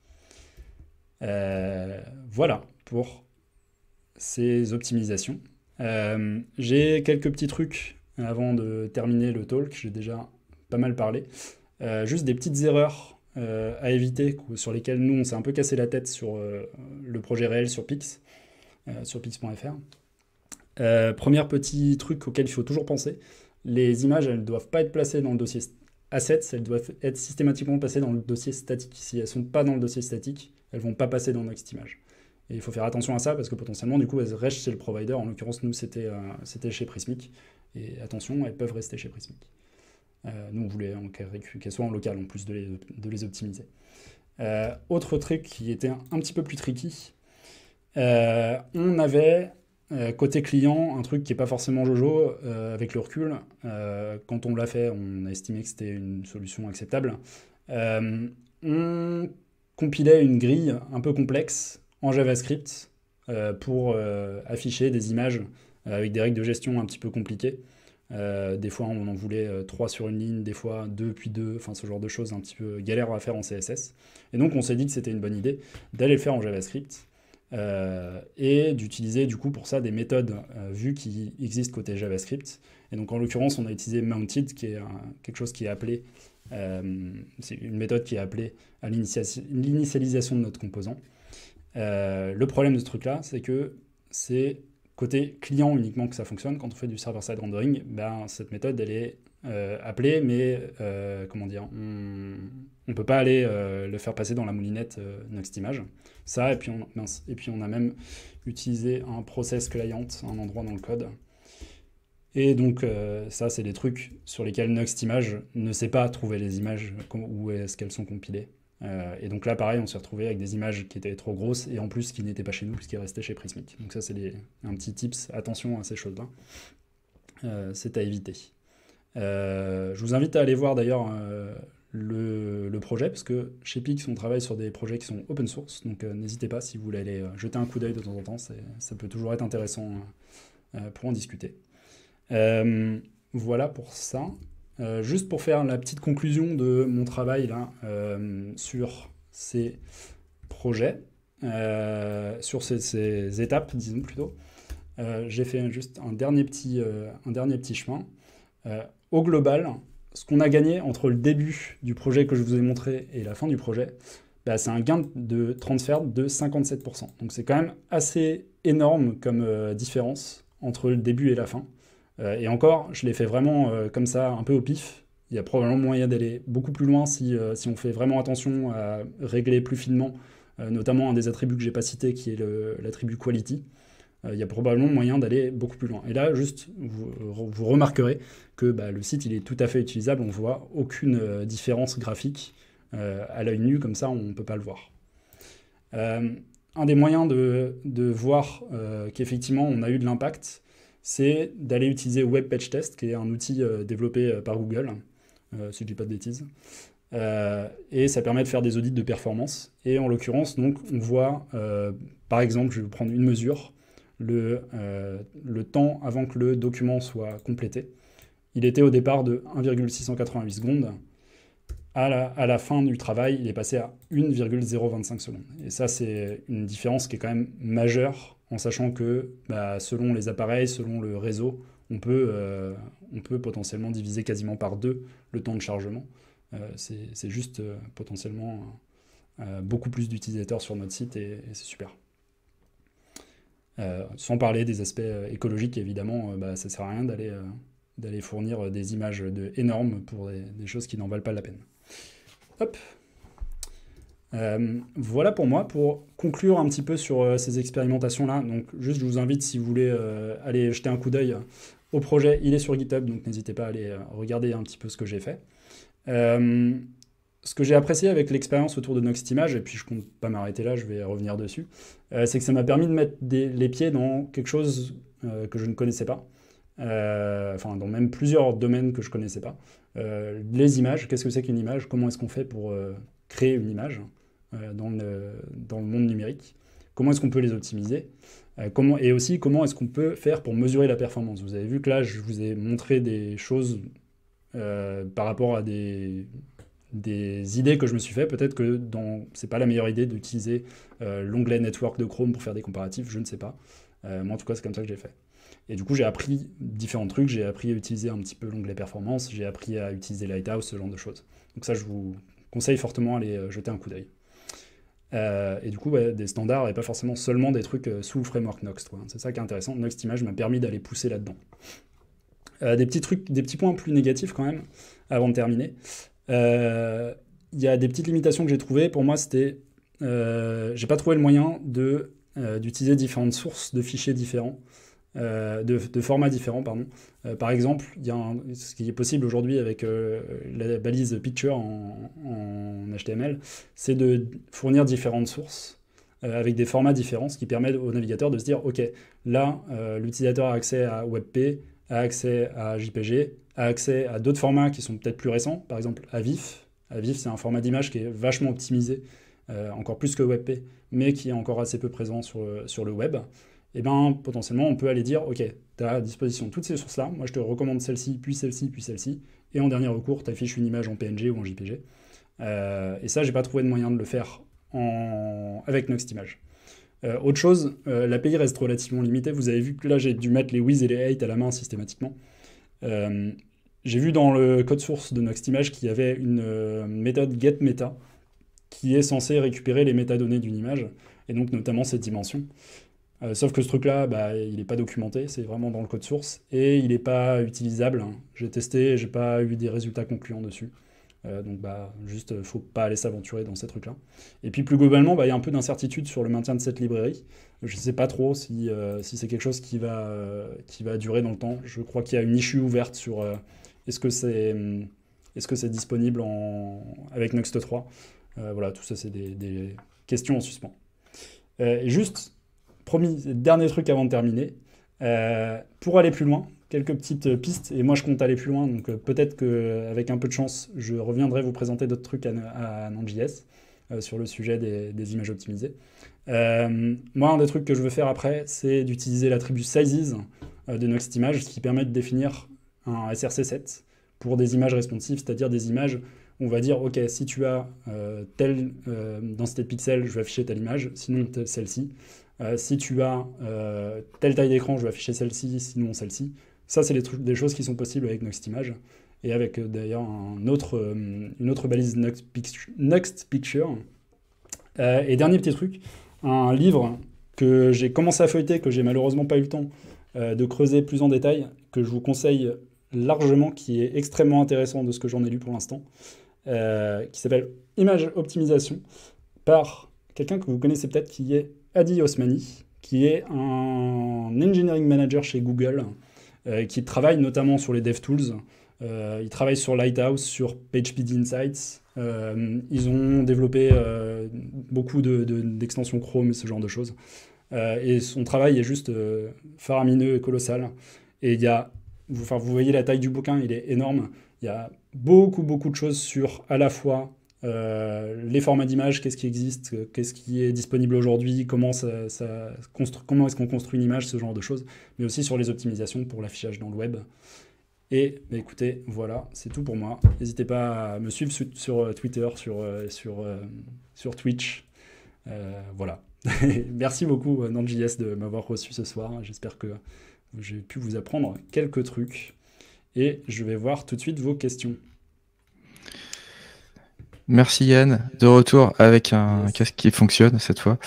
Voilà pour ces optimisations. J'ai quelques petits trucs avant de terminer le talk. J'ai déjà pas mal parlé. Juste des petites erreurs à éviter sur lesquelles nous on s'est un peu cassé la tête sur le projet réel sur Pix, sur pix.fr. Premier petit truc auquel il faut toujours penser, les images elles ne doivent pas être placées dans le dossier assets, elles doivent être systématiquement passées dans le dossier statique. Si elles ne sont pas dans le dossier statique, elles ne vont pas passer dans NextImage. Et il faut faire attention à ça parce que potentiellement du coup elles restent chez le provider. En l'occurrence nous c'était chez Prismic. Et attention, elles peuvent rester chez Prismic. Nous, on voulait qu'elles soient en local, en plus de les optimiser. Autre truc qui était un petit peu plus tricky, on avait, côté client, un truc qui n'est pas forcément Jojo, avec le recul. Quand on l'a fait, on a estimé que c'était une solution acceptable. On compilait une grille un peu complexe en JavaScript pour afficher des images avec des règles de gestion un petit peu compliquées. Des fois on en voulait 3 sur une ligne, des fois 2 puis 2, enfin ce genre de choses un petit peu galère à faire en CSS. Et donc on s'est dit que c'était une bonne idée d'aller le faire en JavaScript et d'utiliser du coup pour ça des méthodes vues qui existent côté JavaScript. Et donc en l'occurrence on a utilisé mounted qui est quelque chose qui est appelé, c'est une méthode qui est appelée à l'initialisation de notre composant. Le problème de ce truc là c'est que c'est côté client uniquement que ça fonctionne. Quand on fait du server-side rendering, ben, cette méthode, elle est appelée, mais comment dire, on ne peut pas aller le faire passer dans la moulinette NextImage. Ça, et puis on a même utilisé un process client, un endroit dans le code. Et donc, ça, c'est des trucs sur lesquels NextImage ne sait pas trouver les images, où est-ce qu'elles sont compilées. Et donc là, pareil, on s'est retrouvé avec des images qui étaient trop grosses et en plus qui n'étaient pas chez nous puisqu'ils restaient chez Prismic. Donc ça, c'est un petit tips, attention à ces choses-là. C'est à éviter. Je vous invite à aller voir d'ailleurs le projet parce que chez Pix, on travaille sur des projets qui sont open source. Donc n'hésitez pas si vous voulez aller jeter un coup d'œil de temps en temps. Ça peut toujours être intéressant pour en discuter. Voilà pour ça. Juste pour faire la petite conclusion de mon travail là, sur ces projets, sur ces étapes, disons plutôt. J'ai fait juste un dernier petit chemin. Au global, ce qu'on a gagné entre le début du projet que je vous ai montré et la fin du projet, bah, c'est un gain de transfert de 57%. Donc c'est quand même assez énorme comme différence entre le début et la fin. Et encore, je l'ai fait vraiment comme ça, un peu au pif. Il y a probablement moyen d'aller beaucoup plus loin si on fait vraiment attention à régler plus finement, notamment un des attributs que j'ai pas cité qui est l'attribut quality. Il y a probablement moyen d'aller beaucoup plus loin. Et là, juste, vous remarquerez que bah, le site il est tout à fait utilisable, on ne voit aucune différence graphique à l'œil nu, comme ça on ne peut pas le voir. Un des moyens de voir qu'effectivement on a eu de l'impact, c'est d'aller utiliser Web Page Test, qui est un outil développé par Google, si je ne dis pas de bêtises. Et ça permet de faire des audits de performance. Et en l'occurrence, donc, on voit, par exemple, je vais vous prendre une mesure, le temps avant que le document soit complété. Il était au départ de 1,688 secondes. À la fin du travail, il est passé à 1,025 secondes. Et ça, c'est une différence qui est quand même majeure, en sachant que bah, selon les appareils, selon le réseau, on peut potentiellement diviser quasiment par deux le temps de chargement. C'est juste potentiellement beaucoup plus d'utilisateurs sur notre site et c'est super. Sans parler des aspects écologiques, évidemment, bah, ça ne sert à rien d'aller fournir des images énormes pour des choses qui n'en valent pas la peine. Hop. Voilà pour moi, pour conclure un petit peu sur ces expérimentations-là. Donc juste, je vous invite, si vous voulez aller jeter un coup d'œil au projet, il est sur GitHub, donc n'hésitez pas à aller regarder un petit peu ce que j'ai fait. Ce que j'ai apprécié avec l'expérience autour de Noxtimage, et puis je compte pas m'arrêter là, je vais revenir dessus, c'est que ça m'a permis de mettre les pieds dans quelque chose que je ne connaissais pas. Enfin, dans même plusieurs domaines que je ne connaissais pas. Les images, qu'est-ce que c'est qu'une image? Comment est-ce qu'on fait pour créer une image dans le monde numérique? Comment est-ce qu'on peut les optimiser? Et aussi, comment est-ce qu'on peut faire pour mesurer la performance? Vous avez vu que là, je vous ai montré des choses par rapport à des idées que je me suis fait. Peut-être que c'est pas la meilleure idée d'utiliser l'onglet Network de Chrome pour faire des comparatifs, je ne sais pas. Moi, en tout cas, c'est comme ça que j'ai fait. Et du coup, j'ai appris différents trucs. J'ai appris à utiliser un petit peu l'onglet performance. J'ai appris à utiliser Lighthouse, ce genre de choses. Donc ça, je vous conseille fortement d'aller jeter un coup d'œil. Et du coup, ouais, des standards et pas forcément seulement des trucs sous le framework Noxt. C'est ça qui est intéressant. Noxtimage m'a permis d'aller pousser là-dedans. Des petits points plus négatifs quand même, avant de terminer. Il y a des petites limitations que j'ai trouvées. Pour moi, c'était... j'ai pas trouvé le moyen d'utiliser différentes sources de fichiers différents. De formats différents, pardon. Par exemple, ce qui est possible aujourd'hui avec la balise picture en HTML, c'est de fournir différentes sources avec des formats différents, ce qui permet au navigateur de se dire, ok, là, l'utilisateur a accès à WebP, a accès à JPG, a accès à d'autres formats qui sont peut-être plus récents, par exemple à VIF. À VIF, c'est un format d'image qui est vachement optimisé, encore plus que WebP, mais qui est encore assez peu présent sur le web. Et bien potentiellement on peut aller dire ok, tu as à disposition toutes ces sources là, moi je te recommande celle-ci, puis celle-ci, puis celle-ci, et en dernier recours tu affiches une image en PNG ou en JPG. Et ça j'ai pas trouvé de moyen de le faire avec Noxtimage. Autre chose, l'API reste relativement limitée, vous avez vu que là j'ai dû mettre les with et les hate à la main systématiquement. J'ai vu dans le code source de Noxtimage qu'il y avait une méthode getMeta qui est censée récupérer les métadonnées d'une image, et donc notamment cette dimension. Sauf que ce truc-là, bah, il n'est pas documenté, c'est vraiment dans le code source, et il n'est pas utilisable. J'ai testé, j'ai pas eu des résultats concluants dessus. Donc bah, juste, faut pas aller s'aventurer dans ces trucs-là. Et puis plus globalement, bah, y a un peu d'incertitude sur le maintien de cette librairie. Je sais pas trop si c'est quelque chose qui va durer dans le temps. Je crois qu'il y a une issue ouverte sur est-ce que c'est disponible avec Next 3. Voilà, tout ça c'est des questions en suspens. Et juste... Promis, dernier truc avant de terminer. Pour aller plus loin, quelques petites pistes, et moi je compte aller plus loin, donc peut-être qu'avec un peu de chance, je reviendrai vous présenter d'autres trucs à Node.js sur le sujet des images optimisées. Moi, un des trucs que je veux faire après, c'est d'utiliser l'attribut sizes de Noxtimage, ce qui permet de définir un SRC7 pour des images responsives, c'est-à-dire des images où on va dire, OK, si tu as telle densité de pixels, je vais afficher telle image, sinon celle-ci. Si tu as telle taille d'écran, je vais afficher celle-ci, sinon celle-ci. Ça, c'est des choses qui sont possibles avec Nuxt-Image. Et avec d'ailleurs une autre balise Nuxt Picture. Et dernier petit truc, un livre que j'ai commencé à feuilleter, que j'ai malheureusement pas eu le temps de creuser plus en détail, que je vous conseille largement, qui est extrêmement intéressant de ce que j'en ai lu pour l'instant, qui s'appelle Image Optimisation, par quelqu'un que vous connaissez peut-être, qui est Adi Osmani, qui est un engineering manager chez Google, qui travaille notamment sur les DevTools. Il travaille sur Lighthouse, sur PageSpeed Insights. Ils ont développé beaucoup d'extensions Chrome et ce genre de choses. Et son travail est juste faramineux et colossal. Et vous voyez la taille du bouquin, il est énorme. Il y a beaucoup de choses sur à la fois les formats d'images, qu'est-ce qui existe, qu'est-ce qui est disponible aujourd'hui, comment comment est-ce qu'on construit une image, ce genre de choses, mais aussi sur les optimisations pour l'affichage dans le web. Et bah, écoutez, voilà, c'est tout pour moi. N'hésitez pas à me suivre sur Twitter, sur Twitch. Voilà. Merci beaucoup, Node.js, de m'avoir reçu ce soir. J'espère que j'ai pu vous apprendre quelques trucs. Et je vais voir tout de suite vos questions. Merci Yann, de retour avec un casque qui fonctionne cette fois.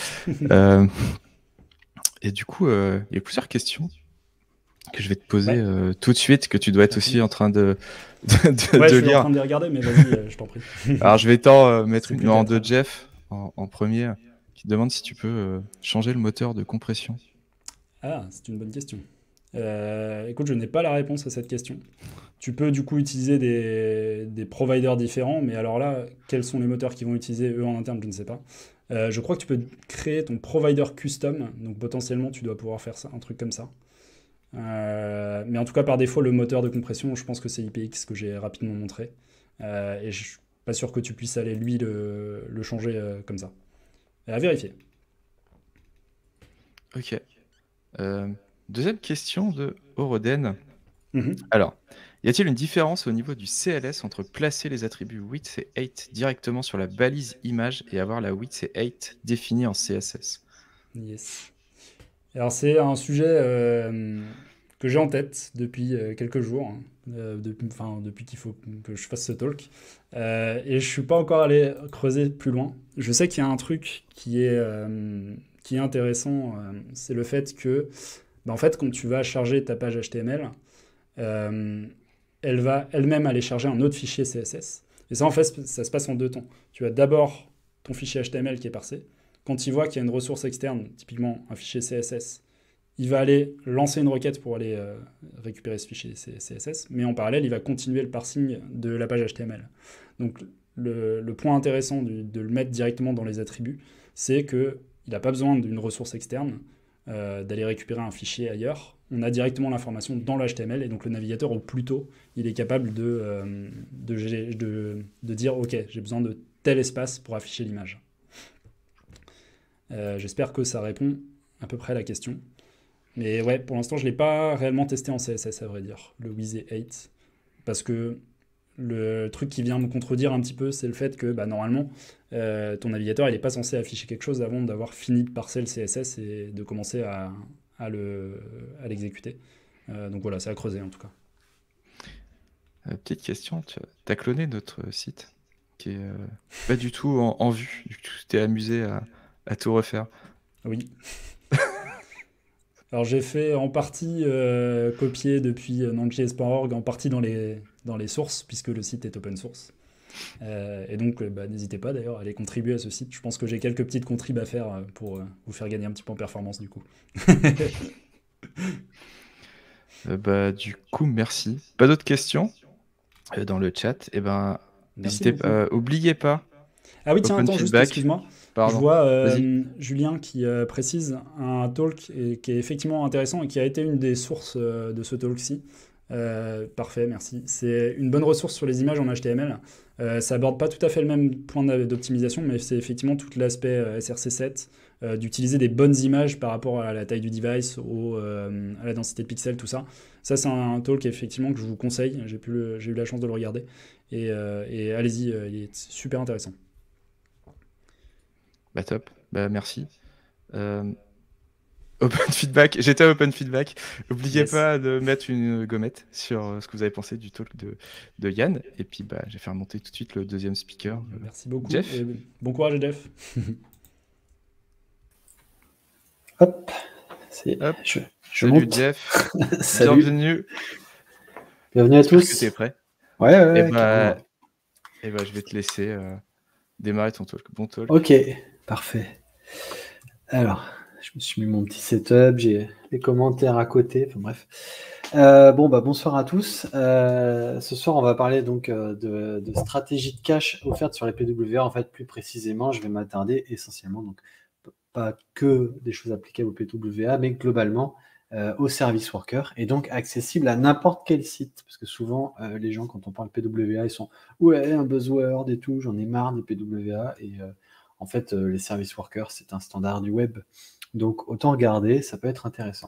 Et du coup, il y a plusieurs questions que je vais te poser tout de suite, que tu dois être aussi en train de je suis lire. en train de les regarder, mais vas-y, je t'en prie. Alors je vais t'en mettre une de Jeff en premier, qui demande si tu peux changer le moteur de compression. Ah, c'est une bonne question. Écoute, je n'ai pas la réponse à cette question. Tu peux du coup utiliser des providers différents, mais alors là, quels sont les moteurs qu'ils vont utiliser eux en interne, je ne sais pas. Je crois que tu peux créer ton provider custom, donc potentiellement tu dois pouvoir faire ça, un truc comme ça. Mais en tout cas, par défaut, le moteur de compression, je pense que c'est IPX que j'ai rapidement montré. Et je suis pas sûr que tu puisses aller lui le changer comme ça. À vérifier. Ok. Deuxième question de Oroden. Mhm. Alors, y a-t-il une différence au niveau du CLS entre placer les attributs width et height directement sur la balise image et avoir la width et height définie en CSS? Yes. Alors c'est un sujet que j'ai en tête depuis quelques jours, hein, depuis qu'il faut que je fasse ce talk. Et je suis pas encore allé creuser plus loin. Je sais qu'il y a un truc qui est intéressant, c'est le fait que, en fait, quand tu vas charger ta page HTML, elle va elle-même aller charger un autre fichier CSS. Et ça, en fait, ça se passe en deux temps. Tu as d'abord ton fichier HTML qui est parsé. Quand il voit qu'il y a une ressource externe, typiquement un fichier CSS, il va aller lancer une requête pour aller récupérer ce fichier CSS, mais en parallèle, il va continuer le parsing de la page HTML. Donc, le point intéressant de le mettre directement dans les attributs, c'est qu'il n'a pas besoin d'une ressource externe, d'aller récupérer un fichier ailleurs. On a directement l'information dans le HTML, et donc le navigateur, au plus tôt, il est capable de dire « Ok, j'ai besoin de tel espace pour afficher l'image ». J'espère que ça répond à peu près à la question. Mais ouais, pour l'instant, je ne l'ai pas réellement testé en CSS, à vrai dire, le With et 8. Parce que le truc qui vient me contredire un petit peu, c'est le fait que normalement, ton navigateur, il n'est pas censé afficher quelque chose avant d'avoir fini de parser le CSS et de commencer à l'exécuter. Donc voilà, c'est à creuser en tout cas. Petite question, tu as cloné notre site qui est pas du tout en vue. Tu t'es amusé à tout refaire. Oui. Alors j'ai fait en partie copier depuis node.js.org, en partie dans les sources, puisque le site est open source. Et donc n'hésitez pas d'ailleurs à aller contribuer à ce site. Je pense que j'ai quelques petites contribs à faire pour vous faire gagner un petit peu en performance du coup. Du coup, merci. Pas d'autres questions dans le chat. N'hésitez pas, oubliez pas. Ah oui, tiens, attends, juste, excuse-moi. Pardon. Je vois Julien qui précise un talk qui est effectivement intéressant et qui a été une des sources de ce talk-ci. Parfait, merci. C'est une bonne ressource sur les images en HTML. Ça aborde pas tout à fait le même point d'optimisation, mais c'est effectivement tout l'aspect SRC7, d'utiliser des bonnes images par rapport à la taille du device, à la densité de pixels, tout ça. Ça, c'est un talk effectivement que je vous conseille. J'ai eu la chance de le regarder. Et allez-y, il est super intéressant. Bah, top, bah, merci. Hem, Open feedback, j'étais à open feedback. N'oubliez Yes. pas de mettre une gommette sur, ce que vous avez pensé du talk de Yann et puis, bah, je vais faire monter tout de suite le deuxième speaker, Merci beaucoup et Jeff. bon courage, Jeff. Hop, c'est, Hop, je salut monte. Jeff, Salut, bienvenue, bienvenue à j'espère que tu es tous. prêt Ouais, ouais, et ouais, carrément. bah je vais te laisser, démarrer ton talk. Bon talk. Ok, parfait. Alors, je me suis mis mon petit setup, j'ai les commentaires à côté, enfin bref. Bonsoir à tous. Ce soir, on va parler donc de stratégie de cache offerte sur les PWA. En fait, plus précisément, je vais m'attarder essentiellement, donc pas que des choses applicables au PWA, mais globalement au service worker et donc accessible à n'importe quel site. Parce que souvent, les gens, quand on parle PWA, ils sont ouais, un buzzword et tout, j'en ai marre des PWA. Et en fait, les service workers, c'est un standard du web. Donc, autant regarder, ça peut être intéressant.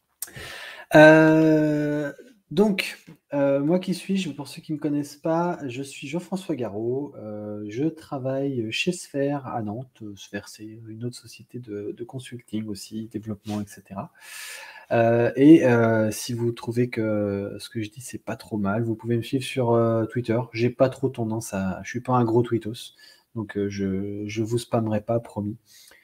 Moi qui suis-je? Pour ceux qui ne me connaissent pas, je suis Jean-François Garot. Je travaille chez Sphere à Nantes. Sphere, c'est une autre société de consulting aussi, développement, etc. Si vous trouvez que ce que je dis, c'est pas trop mal, vous pouvez me suivre sur Twitter. J'ai pas trop tendance à... Je suis pas un gros tweetos, donc je vous spammerai pas, promis.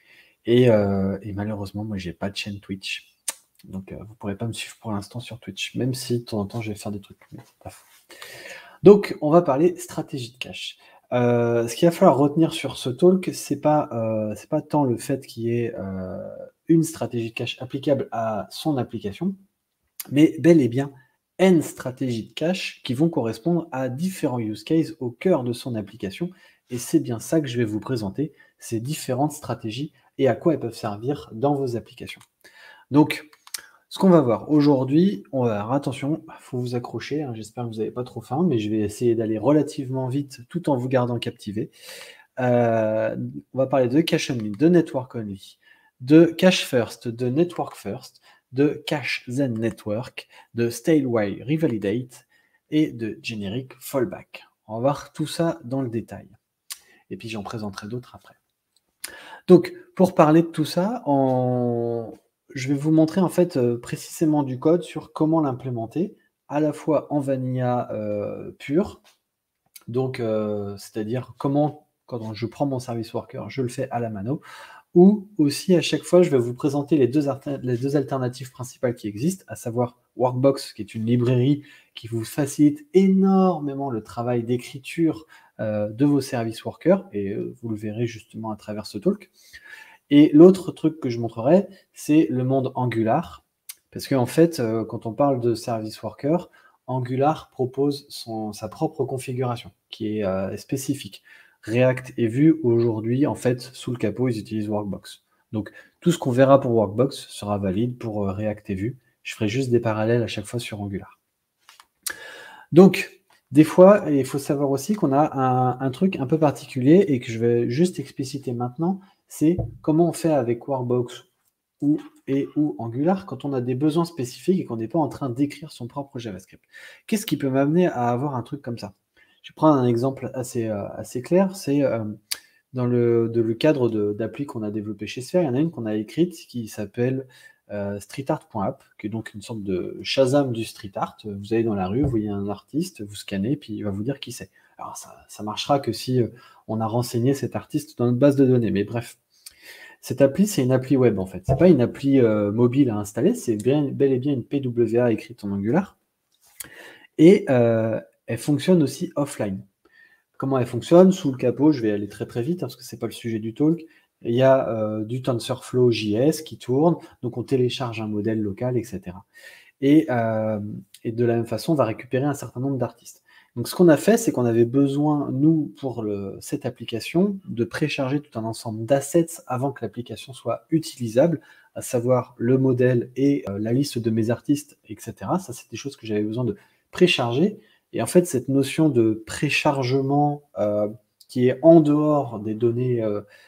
Et malheureusement, moi, j'ai pas de chaîne Twitch. Donc, vous ne pourrez pas me suivre pour l'instant sur Twitch, même si de temps en temps, je vais faire des trucs. Bref. Donc, on va parler stratégie de cache. Ce qu'il va falloir retenir sur ce talk, c'est pas tant le fait qu'il y ait une stratégie de cache applicable à son application, mais bel et bien N stratégies de cache qui vont correspondre à différents use cases au cœur de son application. Et c'est bien ça que je vais vous présenter, ces différentes stratégies et à quoi elles peuvent servir dans vos applications. Donc, ce qu'on va voir aujourd'hui, on va voir, attention, il faut vous accrocher, hein, j'espère que vous n'avez pas trop faim, mais je vais essayer d'aller relativement vite tout en vous gardant captivé. On va parler de cache only, de network only, de cache first, de network first, de cache then network, de stale while revalidate et de generic fallback. On va voir tout ça dans le détail. Et puis j'en présenterai d'autres après. Donc, pour parler de tout ça, je vais vous montrer en fait précisément du code sur comment l'implémenter, à la fois en vanilla pur, donc c'est-à-dire comment, quand je prends mon service worker, je le fais à la mano, ou aussi à chaque fois, je vais vous présenter les deux alternatives principales qui existent, à savoir Workbox, qui est une librairie qui vous facilite énormément le travail d'écriture de vos service workers, et vous le verrez justement à travers ce talk. Et l'autre truc que je montrerai, c'est le monde Angular, parce qu'en fait, quand on parle de service worker, Angular propose sa propre configuration, qui est spécifique. React et Vue, aujourd'hui, en fait, sous le capot, ils utilisent Workbox. Donc, tout ce qu'on verra pour Workbox sera valide pour React et Vue. Je ferai juste des parallèles à chaque fois sur Angular. Donc, des fois, il faut savoir aussi qu'on a un truc un peu particulier et que je vais juste expliciter maintenant, c'est comment on fait avec Workbox ou Angular quand on a des besoins spécifiques et qu'on n'est pas en train d'écrire son propre JavaScript. Qu'est-ce qui peut m'amener à avoir un truc comme ça? Je prends un exemple assez clair, c'est dans le cadre d'appli qu'on a développé chez Sphere, il y en a une qu'on a écrite qui s'appelle streetart.app, qui est donc une sorte de Shazam du street art. Vous allez dans la rue, vous voyez un artiste, vous scannez, puis il va vous dire qui c'est. Alors ça marchera que si on a renseigné cet artiste dans notre base de données, mais bref. Cette appli, c'est une appli web en fait. C'est pas une appli mobile à installer, c'est bel et bien une PWA écrite en Angular. Et elle fonctionne aussi offline. Comment elle fonctionne? Sous le capot, je vais aller très très vite parce que c'est pas le sujet du talk. Il y a du TensorFlow JS qui tourne, donc on télécharge un modèle local, etc. Et de la même façon, on va récupérer un certain nombre d'artistes. Donc, ce qu'on a fait, c'est qu'on avait besoin, nous, pour cette application, de précharger tout un ensemble d'assets avant que l'application soit utilisable, à savoir le modèle et la liste de mes artistes, etc. Ça, c'est des choses que j'avais besoin de précharger. Et en fait, cette notion de préchargement qui est en dehors des données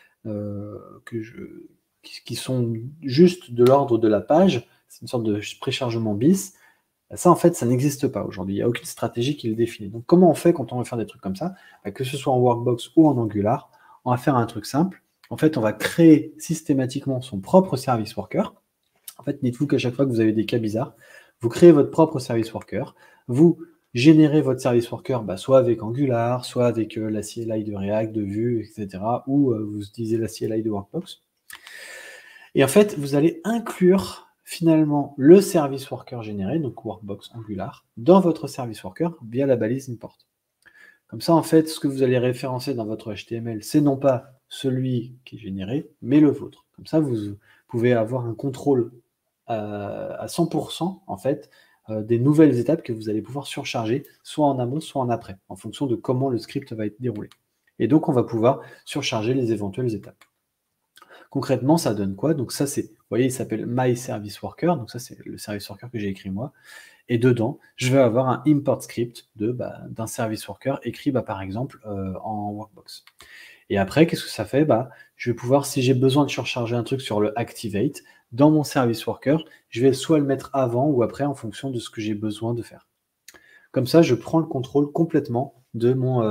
qui sont juste de l'ordre de la page, c'est une sorte de préchargement bis. Ça, en fait, ça n'existe pas aujourd'hui. Il n'y a aucune stratégie qui le définit. Donc, comment on fait quand on veut faire des trucs comme ça? Que ce soit en Workbox ou en Angular, on va faire un truc simple. En fait, on va créer systématiquement son propre service worker. En fait, dites-vous qu'à chaque fois que vous avez des cas bizarres, vous créez votre propre service worker. Vous générez votre service worker soit avec Angular, soit avec la CLI de React, de Vue, etc. Ou vous utilisez la CLI de Workbox. Et en fait, vous allez inclure finalement le service worker généré, donc Workbox Angular, dans votre service worker via la balise import. Comme ça, en fait, ce que vous allez référencer dans votre HTML, c'est non pas celui qui est généré, mais le vôtre. Comme ça, vous pouvez avoir un contrôle à 100% en fait des nouvelles étapes que vous allez pouvoir surcharger, soit en amont, soit en après, en fonction de comment le script va être déroulé. Et donc, on va pouvoir surcharger les éventuelles étapes. Concrètement, ça donne quoi? Donc ça, c'est, vous voyez, il s'appelle My Service Worker. Donc ça, c'est le service worker que j'ai écrit moi. Et dedans, je vais avoir un import script d'un service worker écrit, par exemple, en Workbox. Et après, qu'est-ce que ça fait? Je vais pouvoir, si j'ai besoin de surcharger un truc sur le Activate, dans mon service worker, je vais soit le mettre avant ou après en fonction de ce que j'ai besoin de faire. Comme ça, je prends le contrôle complètement de mon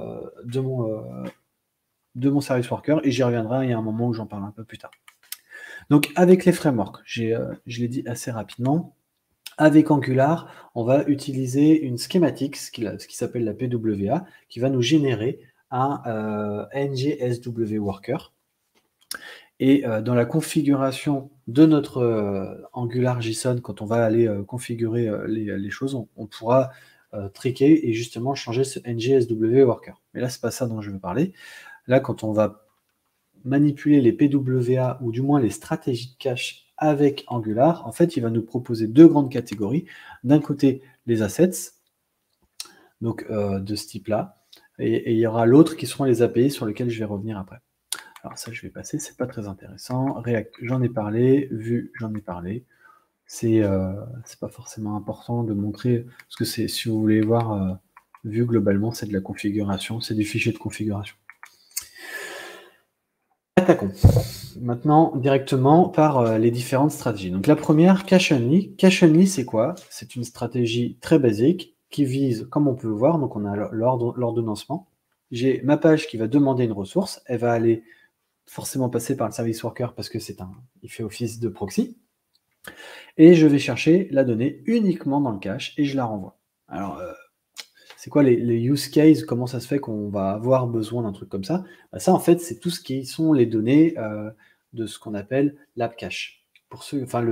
service worker et j'y reviendrai, il y a un moment où j'en parle un peu plus tard. Donc avec les frameworks, je l'ai dit assez rapidement, avec Angular, on va utiliser une schématique, ce qui s'appelle la PWA, qui va nous générer un NGSW worker. Et dans la configuration de notre Angular JSON, quand on va aller configurer les choses, on pourra tricker et justement changer ce NGSW worker. Mais là, c'est pas ça dont je veux parler. Là, quand on va manipuler les PWA ou du moins les stratégies de cache avec Angular, en fait, il va nous proposer deux grandes catégories. D'un côté, les assets, donc de ce type-là, et il y aura l'autre qui seront les API sur lesquels je vais revenir après. Alors ça, je vais passer, c'est pas très intéressant. React, j'en ai parlé. Vue, j'en ai parlé. C'est pas forcément important de montrer, parce que si vous voulez voir Vue, globalement, c'est de la configuration, c'est du fichier de configuration. Attaquons maintenant directement par les différentes stratégies. Donc la première, Cache Only. Cache Only, c'est quoi? C'est une stratégie très basique qui vise, comme on peut le voir, donc on a l'ordonnancement. J'ai ma page qui va demander une ressource, elle va aller forcément passer par le service worker parce que il fait office de proxy. Et je vais chercher la donnée uniquement dans le cache et je la renvoie. Alors, c'est quoi les use cases? Comment ça se fait qu'on va avoir besoin d'un truc comme ça? Ça, en fait, c'est tout ce qui sont les données de ce qu'on appelle l'app cache. Pour ceux, enfin,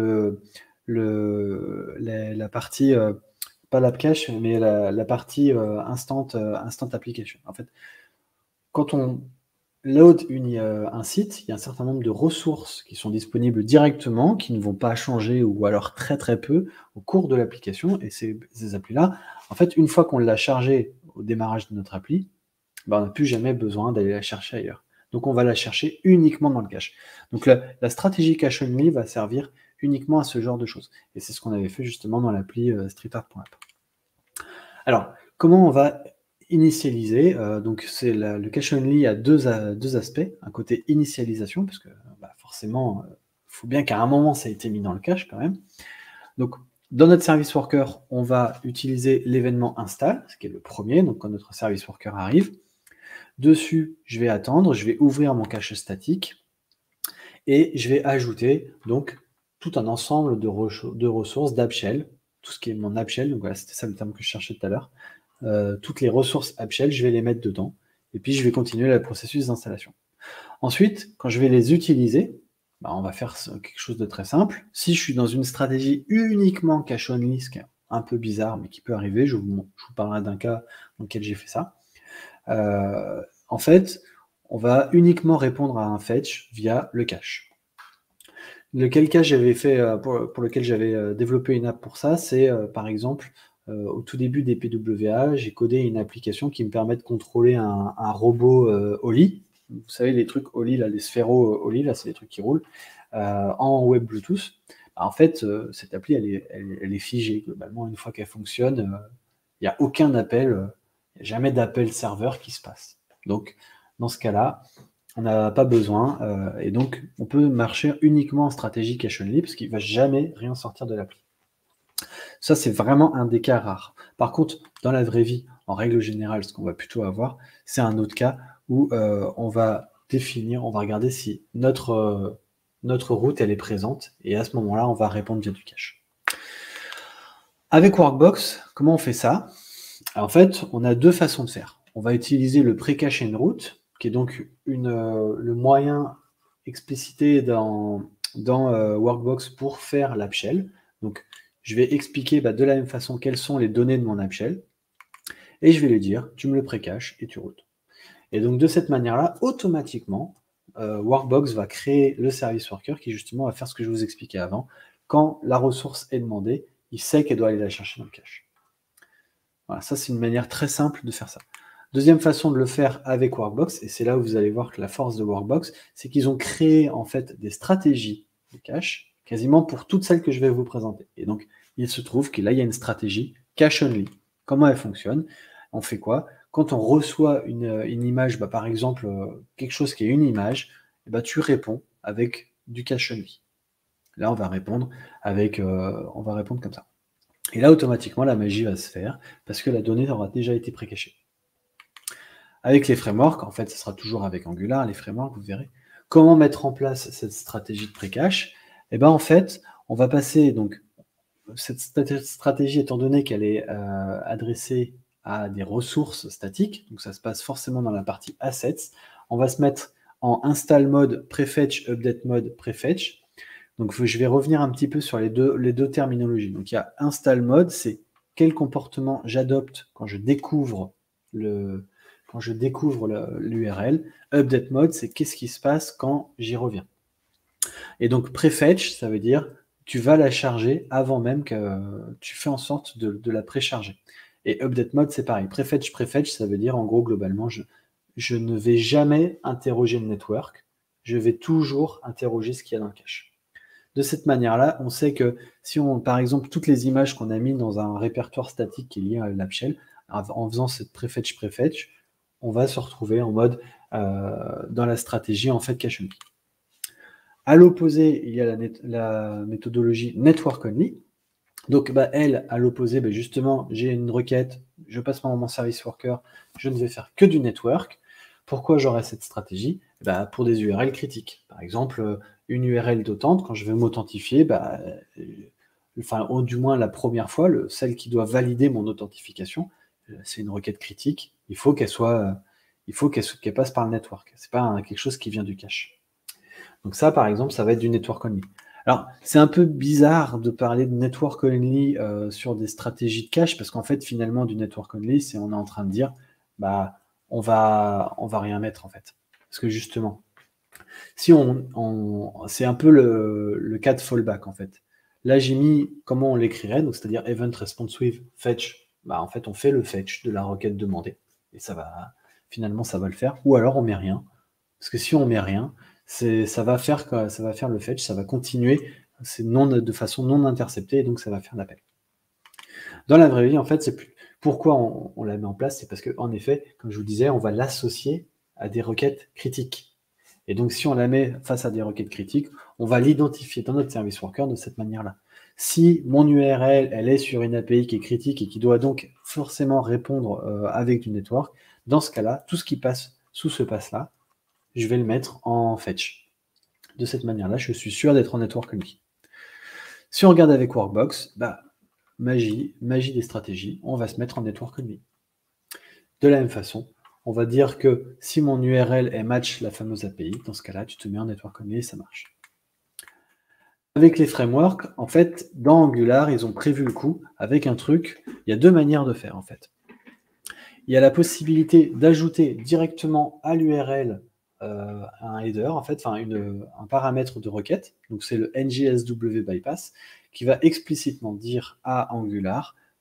la partie, pas l'app cache, mais la partie instant application. En fait, quand on load un site, il y a un certain nombre de ressources qui sont disponibles directement, qui ne vont pas changer ou alors très très peu au cours de l'application. Et ces applis-là, en fait, une fois qu'on l'a chargé au démarrage de notre appli, on n'a plus jamais besoin d'aller la chercher ailleurs. Donc on va la chercher uniquement dans le cache. Donc la stratégie cache only va servir uniquement à ce genre de choses. Et c'est ce qu'on avait fait justement dans l'appli streetart.app. Alors, comment on va initialiser? Donc c'est le cache only a deux aspects. Un côté initialisation, parce que forcément, il faut bien qu'à un moment ça ait été mis dans le cache quand même. Donc dans notre service worker, on va utiliser l'événement install, ce qui est le premier, donc quand notre service worker arrive. Dessus, je vais attendre, je vais ouvrir mon cache statique et je vais ajouter donc tout un ensemble de ressources d'AppShell, tout ce qui est mon AppShell, donc voilà, c'était ça le terme que je cherchais tout à l'heure. Toutes les ressources AppShell, je vais les mettre dedans et puis je vais continuer le processus d'installation. Ensuite, quand je vais les utiliser, on va faire quelque chose de très simple. Si je suis dans une stratégie uniquement cache only, ce qui est un peu bizarre, mais qui peut arriver, je vous parlerai d'un cas dans lequel j'ai fait ça. En fait, on va uniquement répondre à un fetch via le cache. Lequel cache j'avais fait pour lequel j'avais développé une app pour ça, c'est par exemple au tout début des PWA, j'ai codé une application qui me permet de contrôler un robot Oli. Vous savez, les trucs Oli, là, les sphéros Oli, là, c'est des trucs qui roulent, en web Bluetooth. Bah, en fait, cette appli, elle est figée. Globalement, une fois qu'elle fonctionne, il n'y a aucun appel, il n'y a jamais d'appel serveur qui se passe. Donc, dans ce cas-là, on n'a pas besoin, et donc on peut marcher uniquement en stratégie cache only, parce qu'il ne va jamais rien sortir de l'appli. Ça, c'est vraiment un des cas rares. Par contre, dans la vraie vie, en règle générale, ce qu'on va plutôt avoir, c'est un autre cas où on va définir, on va regarder si notre route, elle est présente, et à ce moment-là, on va répondre via du cache. Avec Workbox, comment on fait ça? En fait, on a deux façons de faire. On va utiliser le pré-cache and route, qui est donc le moyen explicité dans Workbox pour faire l'app shell. Donc, je vais expliquer de la même façon quelles sont les données de mon app shell, et je vais lui dire, tu me le pré-caches et tu routes. Et donc, de cette manière-là, automatiquement, Workbox va créer le service worker qui, justement, va faire ce que je vous expliquais avant. Quand la ressource est demandée, il sait qu'elle doit aller la chercher dans le cache. Voilà, ça, c'est une manière très simple de faire ça. Deuxième façon de le faire avec Workbox, et c'est là où vous allez voir que la force de Workbox, c'est qu'ils ont créé en fait des stratégies de cache quasiment pour toutes celles que je vais vous présenter. Et donc, il se trouve que là, il y a une stratégie cache only. Comment elle fonctionne? On fait quoi? Quand on reçoit une image, par exemple, quelque chose qui est une image, tu réponds avec du cache only. Là, on va répondre comme ça. Et là, automatiquement, la magie va se faire parce que la donnée aura déjà été pré-cachée. Avec les frameworks, en fait, ce sera toujours avec Angular, les frameworks, vous verrez. Comment mettre en place cette stratégie de pré-cache? En fait, on va passer, donc, cette stratégie, étant donné qu'elle est adressée à des ressources statiques, donc ça se passe forcément dans la partie assets, on va se mettre en install mode prefetch, update mode prefetch. Donc, je vais revenir un petit peu sur les deux terminologies. Donc, il y a install mode, c'est quel comportement j'adopte quand je découvre l'URL. Update mode, c'est qu'est-ce qui se passe quand j'y reviens. Et donc, prefetch, ça veut dire tu vas la charger avant même que tu fais en sorte de la précharger. Et update mode, c'est pareil. Prefetch, ça veut dire, en gros, globalement, je ne vais jamais interroger le network. Je vais toujours interroger ce qu'il y a dans le cache. De cette manière-là, on sait que si par exemple, toutes les images qu'on a mises dans un répertoire statique qui est lié à l'app shell, en faisant cette prefetch, on va se retrouver en mode dans la stratégie en fait cache only. À l'opposé, il y a la méthodologie network only. Donc, elle, à l'opposé, justement, j'ai une requête, je passe mon service worker, je ne vais faire que du network. Pourquoi j'aurais cette stratégie? Pour des URL critiques. Par exemple, une URL d'authent, quand je vais m'authentifier, ou du moins la première fois, celle qui doit valider mon authentification, c'est une requête critique, il faut qu'elle passe par le network. C'est pas quelque chose qui vient du cache. Donc ça, par exemple, ça va être du network only. Alors, c'est un peu bizarre de parler de network only sur des stratégies de cache, parce qu'en fait, finalement, du network only, on est en train de dire, on va rien mettre, en fait. Parce que justement, si c'est un peu le cas de fallback, en fait. Là, j'ai mis comment on l'écrirait, donc c'est-à-dire event responsive fetch. En fait, on fait le fetch de la requête demandée. Et finalement, ça va le faire. Ou alors, on met rien. Parce que si on met rien, ça va faire le fetch, ça va continuer de façon non interceptée, et donc ça va faire l'appel. Dans la vraie vie, en fait, pourquoi on la met en place, c'est parce qu'en effet, comme je vous disais, on va l'associer à des requêtes critiques. Et donc, si on la met face à des requêtes critiques, on va l'identifier dans notre service worker de cette manière-là. Si mon URL, elle est sur une API qui est critique et qui doit donc forcément répondre avec du network, dans ce cas-là, tout ce qui passe sous ce pass-là, je vais le mettre en fetch. De cette manière-là, je suis sûr d'être en network only. Si on regarde avec Workbox, magie des stratégies, on va se mettre en network only. De la même façon, on va dire que si mon URL est match la fameuse API, dans ce cas-là, tu te mets en network only et ça marche. Avec les frameworks, en fait, dans Angular, ils ont prévu le coup avec un truc. Il y a deux manières de faire, en fait. Il y a la possibilité d'ajouter directement à l'URL un header, en fait, un paramètre de requête. Donc, c'est le NGSW bypass qui va explicitement dire à Angular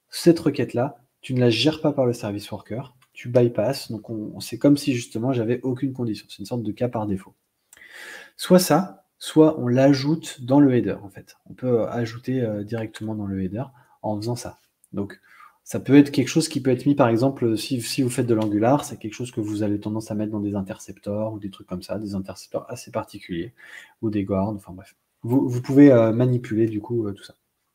cette requête-là, tu ne la gères pas par le service worker, tu bypasses, donc c'est comme si justement j'avais aucune condition. C'est une sorte de cas par défaut. Soit ça, soit on l'ajoute dans le header en fait. On peut ajouter directement dans le header en faisant ça. Donc ça peut être quelque chose qui peut être mis par exemple si vous faites de l'Angular, c'est quelque chose que vous avez tendance à mettre dans des interceptors ou des trucs comme ça, des interceptors assez particuliers ou des guards, enfin bref. Vous pouvez manipuler du coup tout ça.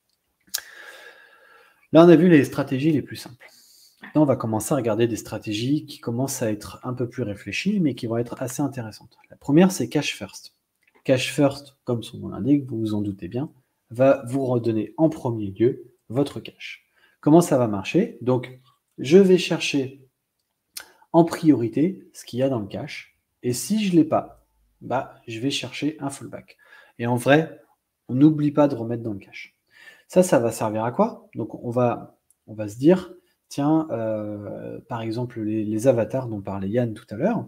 Là, on a vu les stratégies les plus simples. Maintenant, on va commencer à regarder des stratégies qui commencent à être un peu plus réfléchies, mais qui vont être assez intéressantes. La première, c'est cache first. Cache first, comme son nom l'indique, vous vous en doutez bien, va vous redonner en premier lieu votre cache. Comment ça va marcher? Donc, je vais chercher en priorité ce qu'il y a dans le cache, et si je ne l'ai pas, je vais chercher un fallback. Et en vrai, on n'oublie pas de remettre dans le cache. Ça va servir à quoi? Donc, on va se dire, tiens, par exemple, les avatars dont parlait Yann tout à l'heure,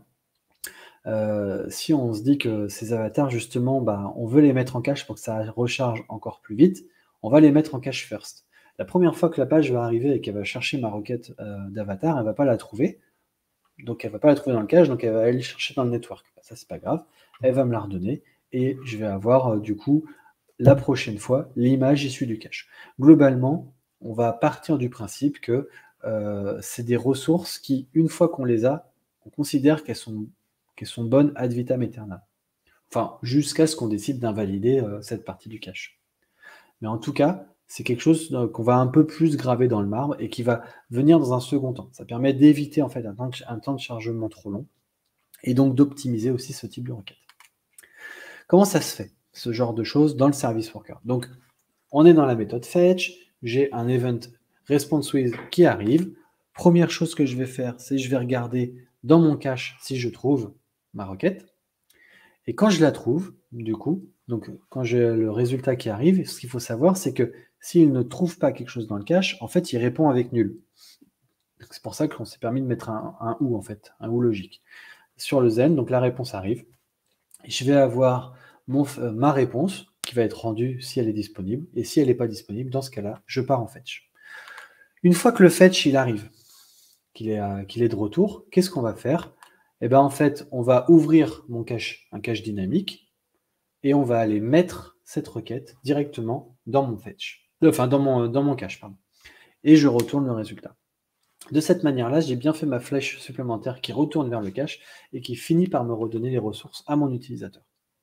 si on se dit que ces avatars, justement, on veut les mettre en cache pour que ça recharge encore plus vite, on va les mettre en cache first. La première fois que la page va arriver et qu'elle va chercher ma requête d'avatar, elle ne va pas la trouver. Donc, elle ne va pas la trouver dans le cache, donc elle va aller chercher dans le network. Ça, c'est pas grave. Elle va me la redonner et je vais avoir, du coup, la prochaine fois, l'image issue du cache. Globalement, on va partir du principe que c'est des ressources qui, une fois qu'on les a, on considère qu'elles sont bonnes ad vitam aeternam. Enfin, jusqu'à ce qu'on décide d'invalider cette partie du cache. Mais en tout cas, c'est quelque chose qu'on va un peu plus graver dans le marbre et qui va venir dans un second temps. Ça permet d'éviter en fait un temps de chargement trop long et donc d'optimiser aussi ce type de requête. Comment ça se fait, ce genre de choses dans le service worker? Donc, on est dans la méthode fetch, j'ai un event response with qui arrive. Première chose que je vais faire, c'est je vais regarder dans mon cache si je trouve ma requête. Et quand je la trouve, du coup, donc quand j'ai le résultat qui arrive, ce qu'il faut savoir, c'est que s'il ne trouve pas quelque chose dans le cache, en fait, il répond avec nul. C'est pour ça qu'on s'est permis de mettre un ou, en fait, un ou logique. Sur le Zen, donc la réponse arrive. Et je vais avoir ma réponse qui va être rendue si elle est disponible. Et si elle n'est pas disponible, dans ce cas-là, je pars en fetch. Une fois que le fetch, il arrive, qu'il est de retour, qu'est-ce qu'on va faire? Eh bien, en fait, on va ouvrir un cache dynamique et on va aller mettre cette requête directement dans mon fetch. Enfin, dans mon cache, pardon. Et je retourne le résultat. De cette manière-là, j'ai bien fait ma flèche supplémentaire qui retourne vers le cache et qui finit par me redonner les ressources à mon utilisateur.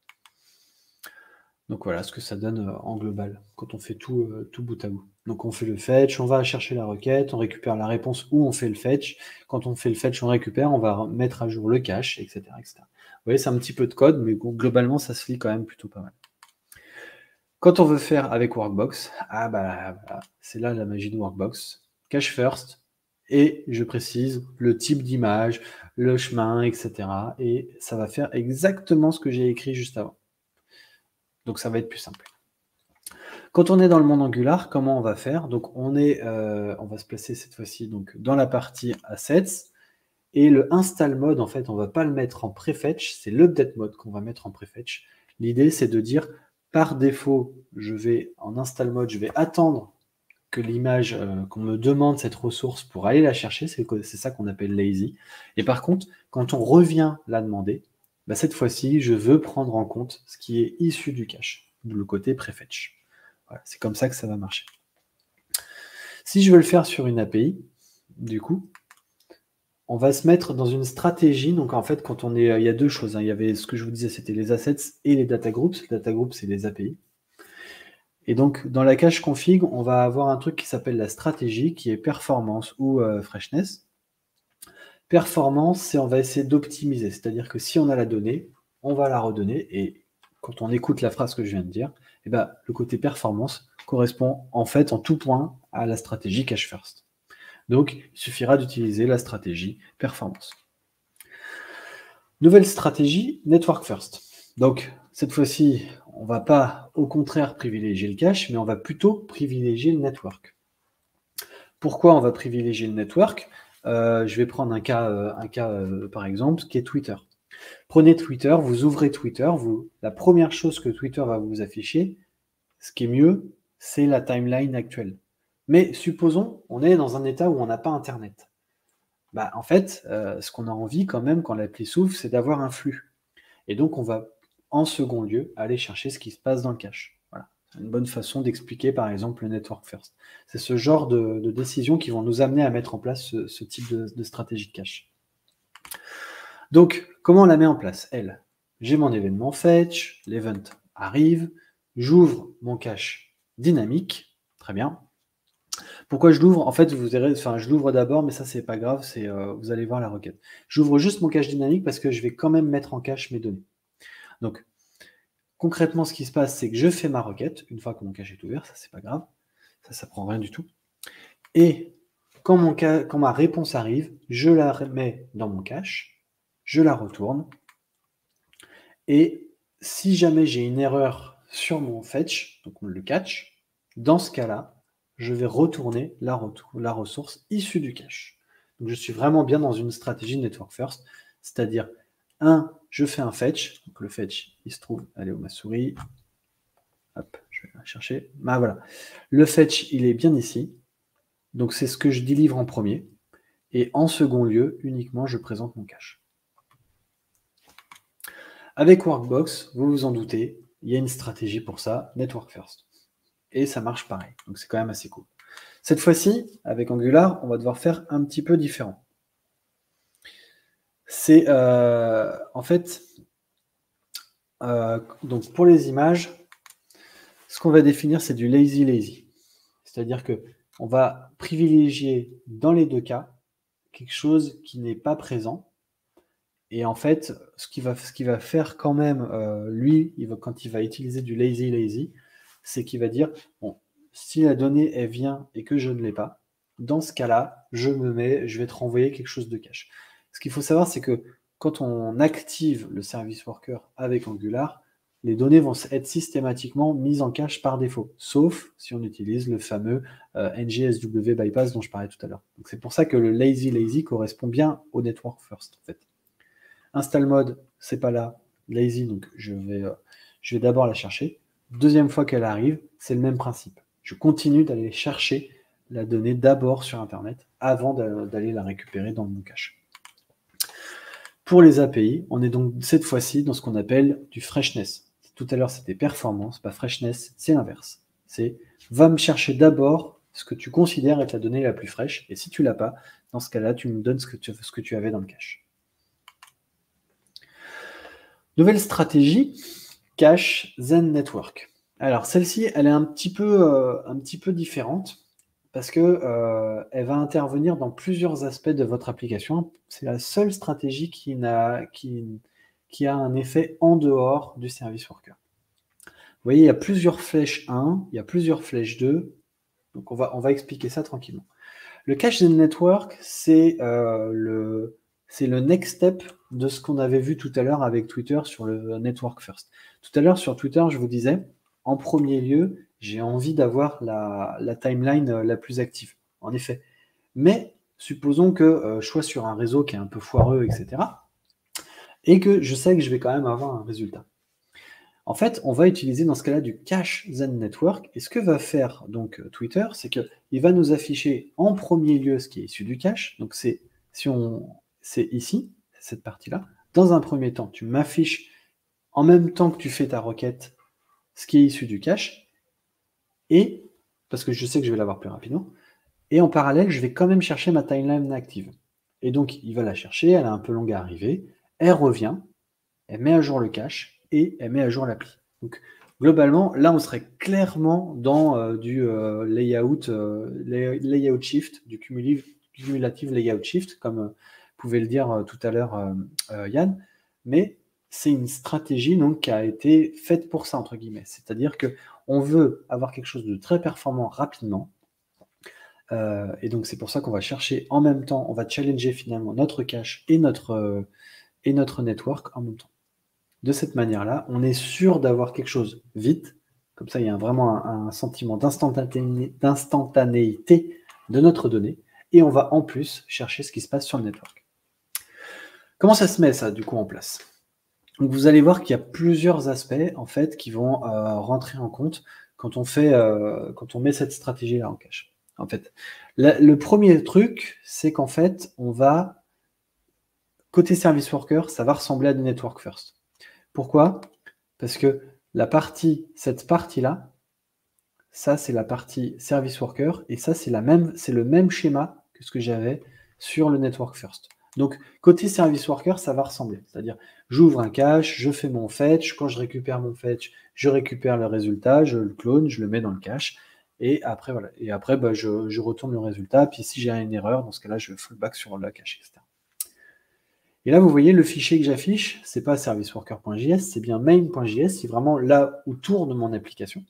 Donc voilà ce que ça donne en global quand on fait tout bout à bout. Donc on fait le fetch, on va chercher la requête, on récupère la réponse ou on fait le fetch. Quand on fait le fetch, on récupère, on va mettre à jour le cache, etc. etc. Vous voyez, c'est un petit peu de code, mais globalement, ça se lit quand même plutôt pas mal. Quand on veut faire avec Workbox, c'est là la magie de Workbox. Cache first, et je précise le type d'image, le chemin, etc. Et ça va faire exactement ce que j'ai écrit juste avant. Donc ça va être plus simple. Quand on est dans le monde Angular, comment on va faire? Donc on va se placer cette fois-ci donc dans la partie assets et le install mode, en fait, on ne va pas le mettre en prefetch, c'est l'update mode qu'on va mettre en prefetch. L'idée, c'est de dire par défaut, en install mode, je vais attendre que l'image, qu'on me demande cette ressource pour aller la chercher, c'est ça qu'on appelle lazy. Et par contre, quand on revient la demander, cette fois-ci, je veux prendre en compte ce qui est issu du cache, le côté prefetch. Voilà, c'est comme ça que ça va marcher. Si je veux le faire sur une API, du coup, on va se mettre dans une stratégie. Donc en fait, il y a deux choses. Il y avait ce que je vous disais, c'était les assets et les data groups. Les data groups, c'est les API. Et donc, dans la cache config, on va avoir un truc qui s'appelle la stratégie, qui est performance ou freshness. Performance, c'est on va essayer d'optimiser. C'est-à-dire que si on a la donnée, on va la redonner. Et quand on écoute la phrase que je viens de dire, le côté performance correspond en fait en tout point à la stratégie cache first. Donc, il suffira d'utiliser la stratégie performance. Nouvelle stratégie, network first. Donc, cette fois-ci, on ne va pas, au contraire, privilégier le cache, mais on va plutôt privilégier le network. Pourquoi on va privilégier le network? Je vais prendre un cas par exemple, qui est Twitter. Prenez Twitter, vous ouvrez Twitter, la première chose que Twitter va vous afficher, ce qui est mieux, c'est la timeline actuelle. Mais supposons, on est dans un état où on n'a pas Internet. Bah, en fait, ce qu'on a envie quand même quand l'appli s'ouvre, c'est d'avoir un flux. Et donc, on va en second lieu aller chercher ce qui se passe dans le cache. Voilà. C'est une bonne façon d'expliquer, par exemple, le Network First. C'est ce genre de décisions qui vont nous amener à mettre en place ce type de stratégie de cache. Donc, comment on la met en place, elle? J'ai mon événement fetch, l'event arrive, j'ouvre mon cache dynamique, très bien. Pourquoi je l'ouvre? En fait, vous verrez, enfin, je l'ouvre d'abord, mais ça, c'est pas grave, vous allez voir la requête. J'ouvre juste mon cache dynamique parce que je vais quand même mettre en cache mes données. Donc, concrètement, ce qui se passe, c'est que je fais ma requête, une fois que mon cache est ouvert, ça, c'est pas grave, ça prend rien du tout. Et quand ma réponse arrive, je la mets dans mon cache, je la retourne, et si jamais j'ai une erreur sur mon fetch, donc le catch, dans ce cas-là, je vais retourner la ressource issue du cache. Donc je suis vraiment bien dans une stratégie Network First, c'est-à-dire, je fais un fetch, donc le fetch, il se trouve, allez où ma souris, hop, je vais la chercher, bah voilà, le fetch, il est bien ici, donc c'est ce que je délivre en premier, et en second lieu, uniquement, je présente mon cache. Avec Workbox, vous vous en doutez, il y a une stratégie pour ça, Network First. Et ça marche pareil, donc c'est quand même assez cool. Cette fois-ci, avec Angular, on va devoir faire un petit peu différent. C'est en fait, donc pour les images, ce qu'on va définir, c'est du lazy. C'est-à-dire que on va privilégier dans les deux cas quelque chose qui n'est pas présent. Et en fait, ce qu'il va faire quand même, lui, quand il va utiliser du lazy, c'est qu'il va dire, bon, si la donnée, elle vient et que je ne l'ai pas, dans ce cas-là, je vais te renvoyer quelque chose de cache. Ce qu'il faut savoir, c'est que quand on active le service worker avec Angular, les données vont être systématiquement mises en cache par défaut, sauf si on utilise le fameux NGSW bypass dont je parlais tout à l'heure. Donc c'est pour ça que le lazy correspond bien au network first, en fait. Install mode, c'est pas là, lazy, donc je vais d'abord la chercher. Deuxième fois qu'elle arrive, c'est le même principe. Je continue d'aller chercher la donnée d'abord sur Internet avant d'aller la récupérer dans mon cache. Pour les API, on est donc cette fois-ci dans ce qu'on appelle du freshness. Tout à l'heure, c'était performance, pas freshness, c'est l'inverse. C'est va me chercher d'abord ce que tu considères être la donnée la plus fraîche, et si tu l'as pas, dans ce cas-là, tu me donnes ce que tu avais dans le cache. Nouvelle stratégie, cache Zen Network. Alors celle-ci, elle est un petit peu différente parce que elle va intervenir dans plusieurs aspects de votre application. C'est la seule stratégie qui a un effet en dehors du service worker. Vous voyez, il y a plusieurs flèches 1, il y a plusieurs flèches 2. Donc on va expliquer ça tranquillement. Le cache Zen Network, c'est le next step de ce qu'on avait vu tout à l'heure avec Twitter sur le Network First. Tout à l'heure sur Twitter, je vous disais, en premier lieu, j'ai envie d'avoir la timeline la plus active, en effet. Mais supposons que je sois sur un réseau qui est un peu foireux, etc. Et que je sais que je vais quand même avoir un résultat. En fait, on va utiliser dans ce cas-là du cache Zen Network. Et ce que va faire donc Twitter, c'est qu'il va nous afficher en premier lieu ce qui est issu du cache. Donc c'est ici, cette partie-là. Dans un premier temps, tu m'affiches en même temps que tu fais ta requête ce qui est issu du cache. Et, parce que je sais que je vais l'avoir plus rapidement, et en parallèle, je vais quand même chercher ma timeline active. Et donc, il va la chercher, elle est un peu longue à arriver, elle revient, elle met à jour le cache, et elle met à jour l'appli. Donc, globalement, là, on serait clairement dans du layout shift, du cumulative layout shift, comme pouvait le dire tout à l'heure Yann, mais c'est une stratégie donc, qui a été faite pour ça, entre guillemets. C'est-à-dire qu'on veut avoir quelque chose de très performant rapidement, et donc c'est pour ça qu'on va chercher en même temps, on va challenger finalement notre cache et notre network en même temps. De cette manière-là, on est sûr d'avoir quelque chose vite, comme ça il y a vraiment un sentiment d'instantanéité de notre donnée, et on va en plus chercher ce qui se passe sur le network. Comment ça se met ça du coup en place? Donc vous allez voir qu'il y a plusieurs aspects en fait qui vont rentrer en compte quand on met cette stratégie-là en cache. en fait. Le premier truc, c'est qu'en fait, côté service worker, ça va ressembler à du network first. Pourquoi? Parce que cette partie-là, ça, c'est la partie service worker, et ça, c'est le même schéma que ce que j'avais sur le network first. Donc, côté service worker, ça va ressembler. C'est-à-dire, j'ouvre un cache, je fais mon fetch. Quand je récupère mon fetch, je récupère le résultat, je le clone, je le mets dans le cache. Et après, voilà. Et après, je retourne le résultat. Puis si j'ai une erreur, dans ce cas-là, je fallback sur la cache, etc. Et là, vous voyez, le fichier que j'affiche, c'est pas serviceworker.js, c'est bien main.js. C'est vraiment là où tourne mon application.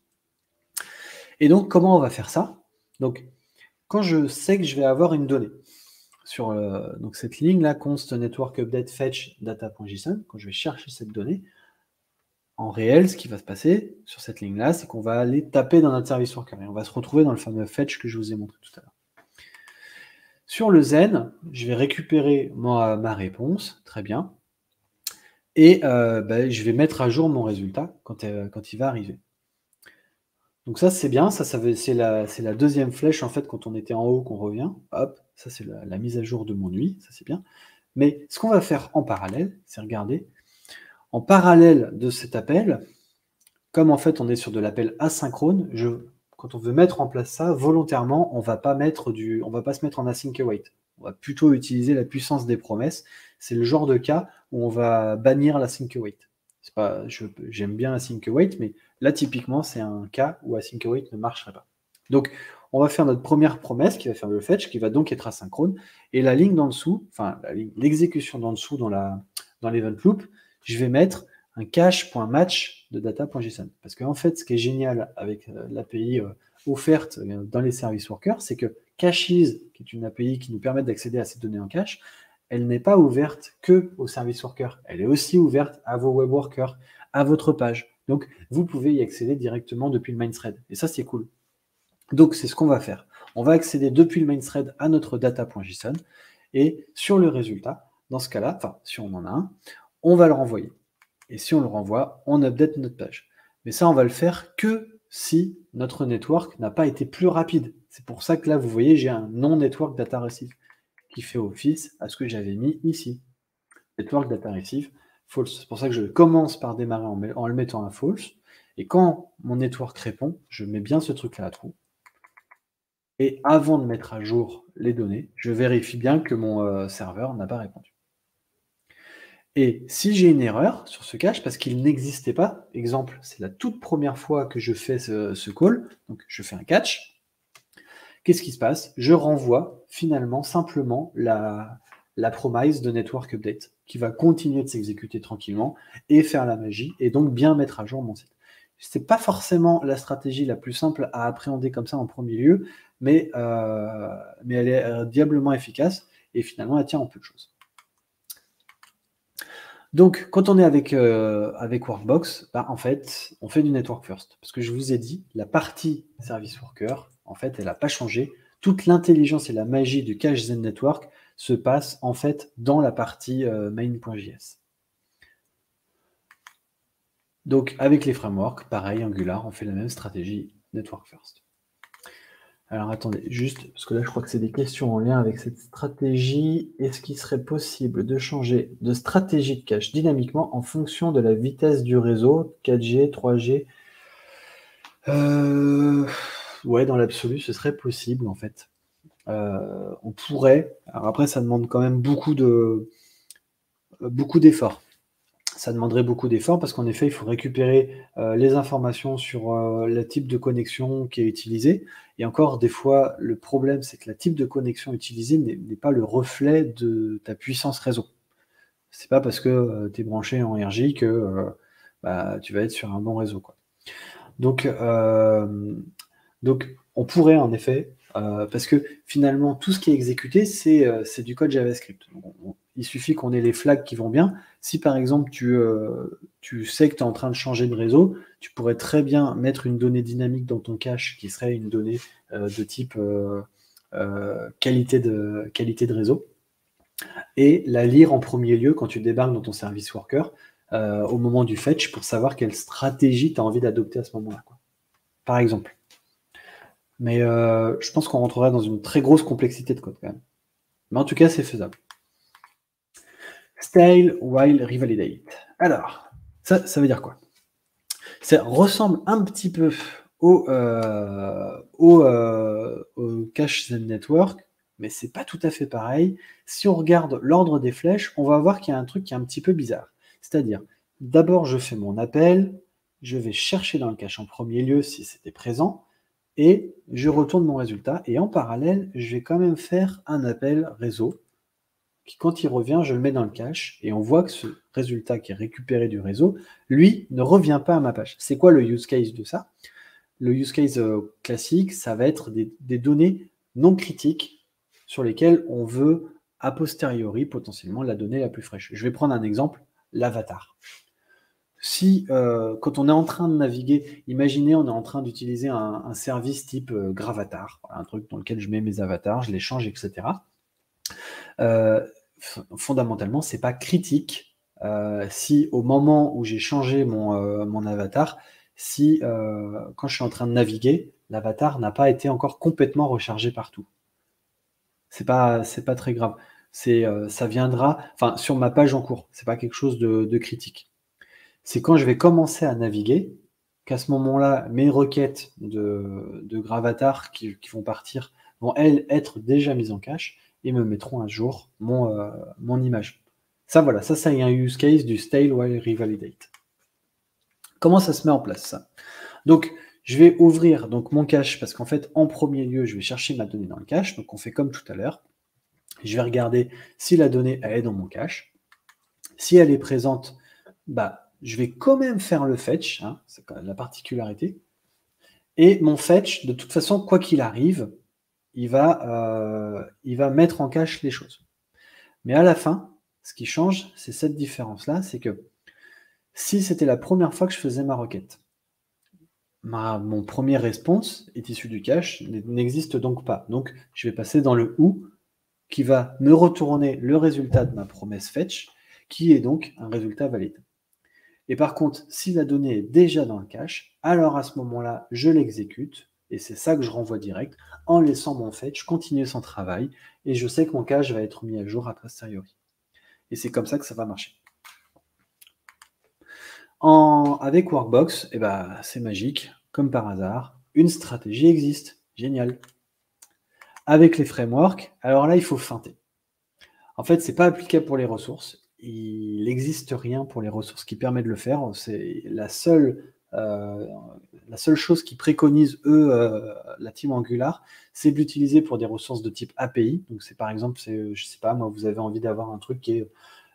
Et donc, comment on va faire ça? Donc, quand je sais que je vais avoir une donnée sur donc cette ligne-là, const network update fetch data.json, quand je vais chercher cette donnée, en réel, ce qui va se passer sur cette ligne-là, c'est qu'on va aller taper dans notre service worker et on va se retrouver dans le fameux fetch que je vous ai montré tout à l'heure. Sur le Zen, je vais récupérer ma réponse, très bien, et je vais mettre à jour mon résultat quand il va arriver. Donc ça, c'est bien, c'est la deuxième flèche, en fait, quand on était en haut, qu'on revient. Hop, ça, c'est la mise à jour de mon UI, ça, c'est bien. Mais ce qu'on va faire en parallèle, c'est regarder, en parallèle de cet appel, comme en fait, on est sur de l'appel asynchrone, quand on veut mettre en place ça, volontairement, on va pas se mettre en async await. On va plutôt utiliser la puissance des promesses. C'est le genre de cas où on va bannir l'async await. J'aime bien async await, mais là, typiquement, c'est un cas où async await ne marcherait pas. Donc, on va faire notre première promesse qui va faire le fetch, qui va donc être asynchrone. Et la ligne d'en dessous, enfin, l'exécution d'en dessous dans l'event loop, je vais mettre un cache.match de data.json. Parce qu'en fait, ce qui est génial avec l'API offerte dans les service workers, c'est que Caches, qui est une API qui nous permet d'accéder à ces données en cache, elle n'est pas ouverte que aux service workers. Elle est aussi ouverte à vos web workers, à votre page. Donc, vous pouvez y accéder directement depuis le main thread. Et ça, c'est cool. Donc, c'est ce qu'on va faire. On va accéder depuis le main thread à notre data.json. Et sur le résultat, dans ce cas-là, enfin, si on en a un, on va le renvoyer. Et si on le renvoie, on update notre page. Mais ça, on va le faire que si notre network n'a pas été plus rapide. C'est pour ça que là, vous voyez, j'ai un non-network data receive qui fait office à ce que j'avais mis ici. Network data receive false. C'est pour ça que je commence par démarrer en le mettant à false. Et quand mon network répond, je mets bien ce truc-là à true. Et avant de mettre à jour les données, je vérifie bien que mon serveur n'a pas répondu. Et si j'ai une erreur sur ce cache, parce qu'il n'existait pas, exemple, c'est la toute première fois que je fais ce call, donc je fais un catch, qu'est-ce qui se passe? Je renvoie finalement simplement la promise de network update, qui va continuer de s'exécuter tranquillement et faire la magie, et donc bien mettre à jour mon site. Ce n'est pas forcément la stratégie la plus simple à appréhender comme ça en premier lieu, mais elle est diablement efficace, et finalement elle tient en peu de choses. Donc, quand on est avec Workbox, en fait, on fait du network first. Parce que je vous ai dit, la partie service worker, en fait, elle n'a pas changé. Toute l'intelligence et la magie du cache Zen Network se passe, en fait, dans la partie main.js. Donc, avec les frameworks, pareil, Angular, on fait la même stratégie network first. Alors attendez, juste, parce que là je crois que c'est des questions en lien avec cette stratégie. Est-ce qu'il serait possible de changer de stratégie de cache dynamiquement en fonction de la vitesse du réseau, 4G, 3G? Ouais, dans l'absolu, ce serait possible en fait. On pourrait, alors après ça demande quand même beaucoup d'efforts. Ça demanderait beaucoup d'efforts parce qu'en effet, il faut récupérer les informations sur le type de connexion qui est utilisé. Et encore, des fois, le problème, c'est que le type de connexion utilisé n'est pas le reflet de ta puissance réseau. C'est pas parce que tu es branché en RJ que tu vas être sur un bon réseau, quoi. Donc, on pourrait en effet, parce que finalement, tout ce qui est exécuté, c'est du code JavaScript. Il suffit qu'on ait les flags qui vont bien. Si par exemple, tu sais que tu es en train de changer de réseau, tu pourrais très bien mettre une donnée dynamique dans ton cache qui serait une donnée de type qualité de réseau et la lire en premier lieu quand tu débarques dans ton service worker au moment du fetch pour savoir quelle stratégie tu as envie d'adopter à ce moment-là, quoi. Par exemple. Mais je pense qu'on rentrerait dans une très grosse complexité de code quand même. Mais en tout cas, c'est faisable. Style while revalidate. Alors, ça veut dire quoi? Ça ressemble un petit peu au cache network, mais c'est pas tout à fait pareil. Si on regarde l'ordre des flèches, on va voir qu'il y a un truc qui est un petit peu bizarre. C'est-à-dire, d'abord, je fais mon appel, je vais chercher dans le cache en premier lieu si c'était présent, et je retourne mon résultat. Et en parallèle, je vais quand même faire un appel réseau qui, quand il revient, je le mets dans le cache, et on voit que ce résultat qui est récupéré du réseau, lui, ne revient pas à ma page. C'est quoi le use case de ça? Le use case classique, ça va être des données non critiques sur lesquelles on veut, a posteriori, potentiellement, la donnée la plus fraîche. Je vais prendre un exemple, l'avatar. Si, quand on est en train de naviguer, imaginez, on est en train d'utiliser un service type Gravatar, un truc dans lequel je mets mes avatars, je les change, etc. Fondamentalement, c'est pas critique si au moment où j'ai changé mon avatar, si quand je suis en train de naviguer, l'avatar n'a pas été encore complètement rechargé partout. C'est pas très grave. Ça viendra, enfin, sur ma page en cours. C'est pas quelque chose de critique. C'est quand je vais commencer à naviguer qu'à ce moment-là, mes requêtes de Gravatar qui vont partir vont, elles, être déjà mises en cache et me mettront à jour mon image. Ça, voilà, ça y a un use case du style while revalidate. Comment ça se met en place, ça? Donc, je vais ouvrir donc, mon cache, parce qu'en fait, en premier lieu, je vais chercher ma donnée dans le cache. Donc, on fait comme tout à l'heure. Je vais regarder si la donnée elle est dans mon cache. Si elle est présente, bah, je vais quand même faire le fetch, hein, c'est quand même la particularité. Et mon fetch, de toute façon, quoi qu'il arrive, il va mettre en cache les choses. Mais à la fin, ce qui change, c'est cette différence-là, c'est que si c'était la première fois que je faisais ma requête, mon premier response est issu du cache, n'existe donc pas. Donc, je vais passer dans le ou qui va me retourner le résultat de ma promesse fetch, qui est donc un résultat valide. Et par contre, si la donnée est déjà dans le cache, alors à ce moment-là, je l'exécute, et c'est ça que je renvoie direct, en laissant mon fetch continuer son travail, et je sais que mon cache va être mis à jour a posteriori. Et c'est comme ça que ça va marcher. Avec Workbox, eh ben, c'est magique, comme par hasard, une stratégie existe. Génial. Avec les frameworks, alors là, il faut feinter. En fait, ce n'est pas applicable pour les ressources. Il n'existe rien pour les ressources qui permet de le faire. C'est la seule chose qu'ils préconisent, eux, la team Angular, c'est de l'utiliser pour des ressources de type API. Donc, c'est par exemple, je ne sais pas, moi, vous avez envie d'avoir un truc qui est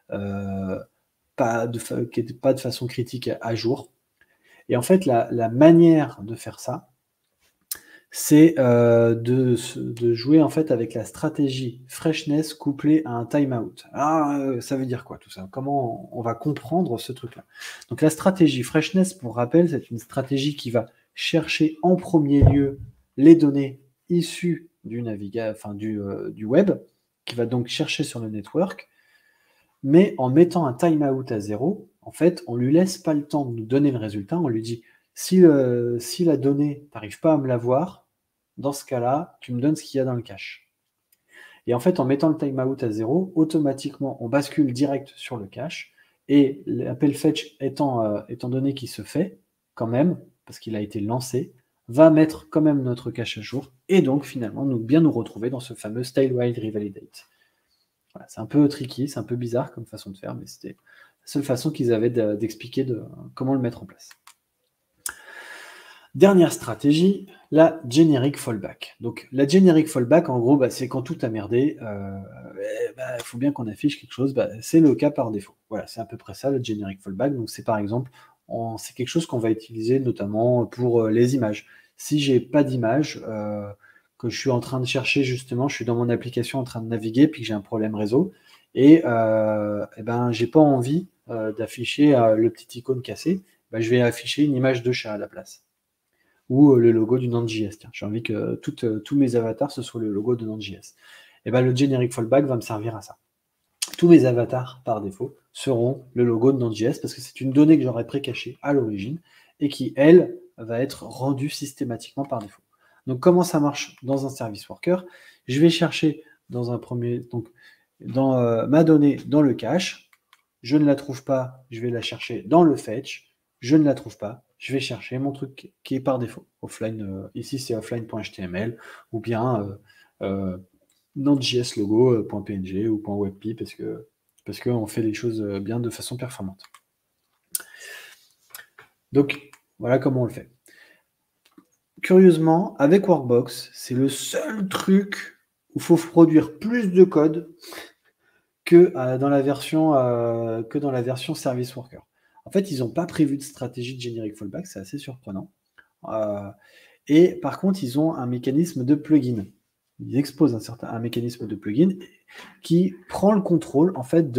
pas de façon critique à jour. Et en fait, la manière de faire ça, c'est de jouer en fait avec la stratégie freshness couplée à un timeout. Ça veut dire quoi tout ça? Comment on va comprendre ce truc-là? Donc la stratégie freshness, pour rappel, c'est une stratégie qui va chercher en premier lieu les données issues du web, qui va donc chercher sur le network, mais en mettant un timeout à 0, en fait, on lui laisse pas le temps de nous donner le résultat, on lui dit si la donnée, tu n'arrives pas à me la voir, dans ce cas-là, tu me donnes ce qu'il y a dans le cache. Et en fait, en mettant le timeout à 0, automatiquement, on bascule direct sur le cache, et l'appel fetch étant donné qu'il se fait, quand même, parce qu'il a été lancé, va mettre quand même notre cache à jour, et donc finalement bien nous retrouver dans ce fameux style while revalidate. Voilà, c'est un peu tricky, c'est un peu bizarre comme façon de faire, mais c'était la seule façon qu'ils avaient d'expliquer comment le mettre en place. Dernière stratégie, la generic fallback. Donc la generic fallback, en gros, c'est quand tout a merdé, il faut bien qu'on affiche quelque chose, c'est le cas par défaut. Voilà, c'est à peu près ça le generic fallback. Donc c'est par exemple, c'est quelque chose qu'on va utiliser notamment pour les images. Si j'ai pas d'image, que je suis en train de chercher justement, je suis dans mon application en train de naviguer, puis que j'ai un problème réseau, et j'ai pas envie d'afficher le petit icône cassé, je vais afficher une image de chat à la place. Ou le logo du Node.js. J'ai envie que tous mes avatars, ce soit le logo de Node.js. Et le generic fallback va me servir à ça. Tous mes avatars, par défaut, seront le logo de Node.js parce que c'est une donnée que j'aurais précachée à l'origine et qui, elle, va être rendue systématiquement par défaut. Donc, comment ça marche dans un service worker? Je vais chercher dans un premier, donc, dans ma donnée dans le cache. Je ne la trouve pas, je vais la chercher dans le fetch. Je ne la trouve pas, je vais chercher mon truc qui est par défaut. Offline, ici, c'est offline.html ou bien Node.js logo.png ou .webp parce qu'on fait les choses bien de façon performante. Donc, voilà comment on le fait. Curieusement, avec Workbox, c'est le seul truc où il faut produire plus de code que dans la version Service Worker. En fait, ils n'ont pas prévu de stratégie de generic fallback, c'est assez surprenant. Et par contre, ils ont un mécanisme de plugin. Ils exposent un mécanisme de plugin qui prend le contrôle en fait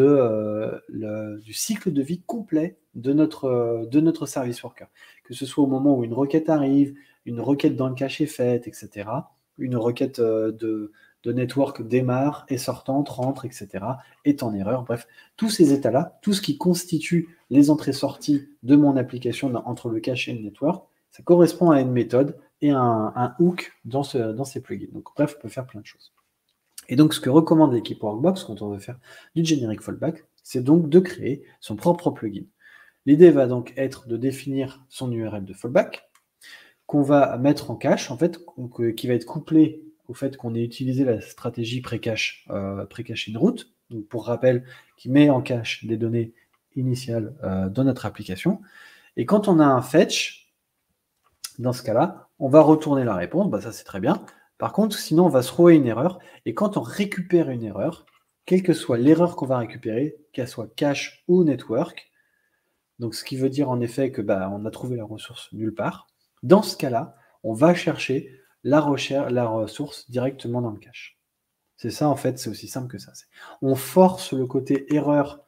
du cycle de vie complet de notre service worker. Que ce soit au moment où une requête arrive, une requête dans le cache est faite, etc. Une requête de network démarre, est sortante, rentre, etc. est en erreur. Bref, tous ces états-là, tout ce qui constitue les entrées-sorties de mon application entre le cache et le network, ça correspond à une méthode et un hook dans ces plugins. Donc bref, on peut faire plein de choses. Et donc ce que recommande l'équipe Workbox quand on veut faire du generic fallback, c'est donc de créer son propre plugin. L'idée va donc être de définir son URL de fallback, qu'on va mettre en cache, en fait, qui va être couplé au fait qu'on ait utilisé la stratégie pré-cache in route, donc pour rappel, qui met en cache les données initiales dans notre application. Et quand on a un fetch, dans ce cas-là, on va retourner la réponse, bah ça c'est très bien. Par contre, sinon on va se thrower une erreur, et quand on récupère une erreur, quelle que soit l'erreur qu'on va récupérer, qu'elle soit cache ou network, donc ce qui veut dire en effet que on a trouvé la ressource nulle part, dans ce cas-là, on va chercher la ressource directement dans le cache. C'est ça en fait, c'est aussi simple que ça. On force le côté erreur,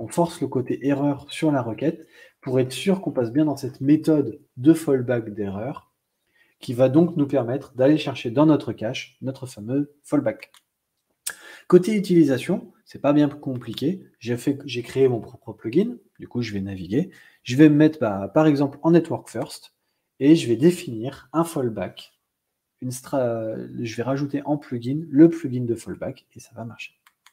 sur la requête pour être sûr qu'on passe bien dans cette méthode de fallback d'erreur qui va donc nous permettre d'aller chercher dans notre cache notre fameux fallback. Côté utilisation, c'est pas bien compliqué. J'ai créé mon propre plugin. Du coup, je vais naviguer. Je vais me mettre par exemple en network first et je vais définir un fallback. Je vais rajouter en plugin le plugin de fallback et ça va marcher.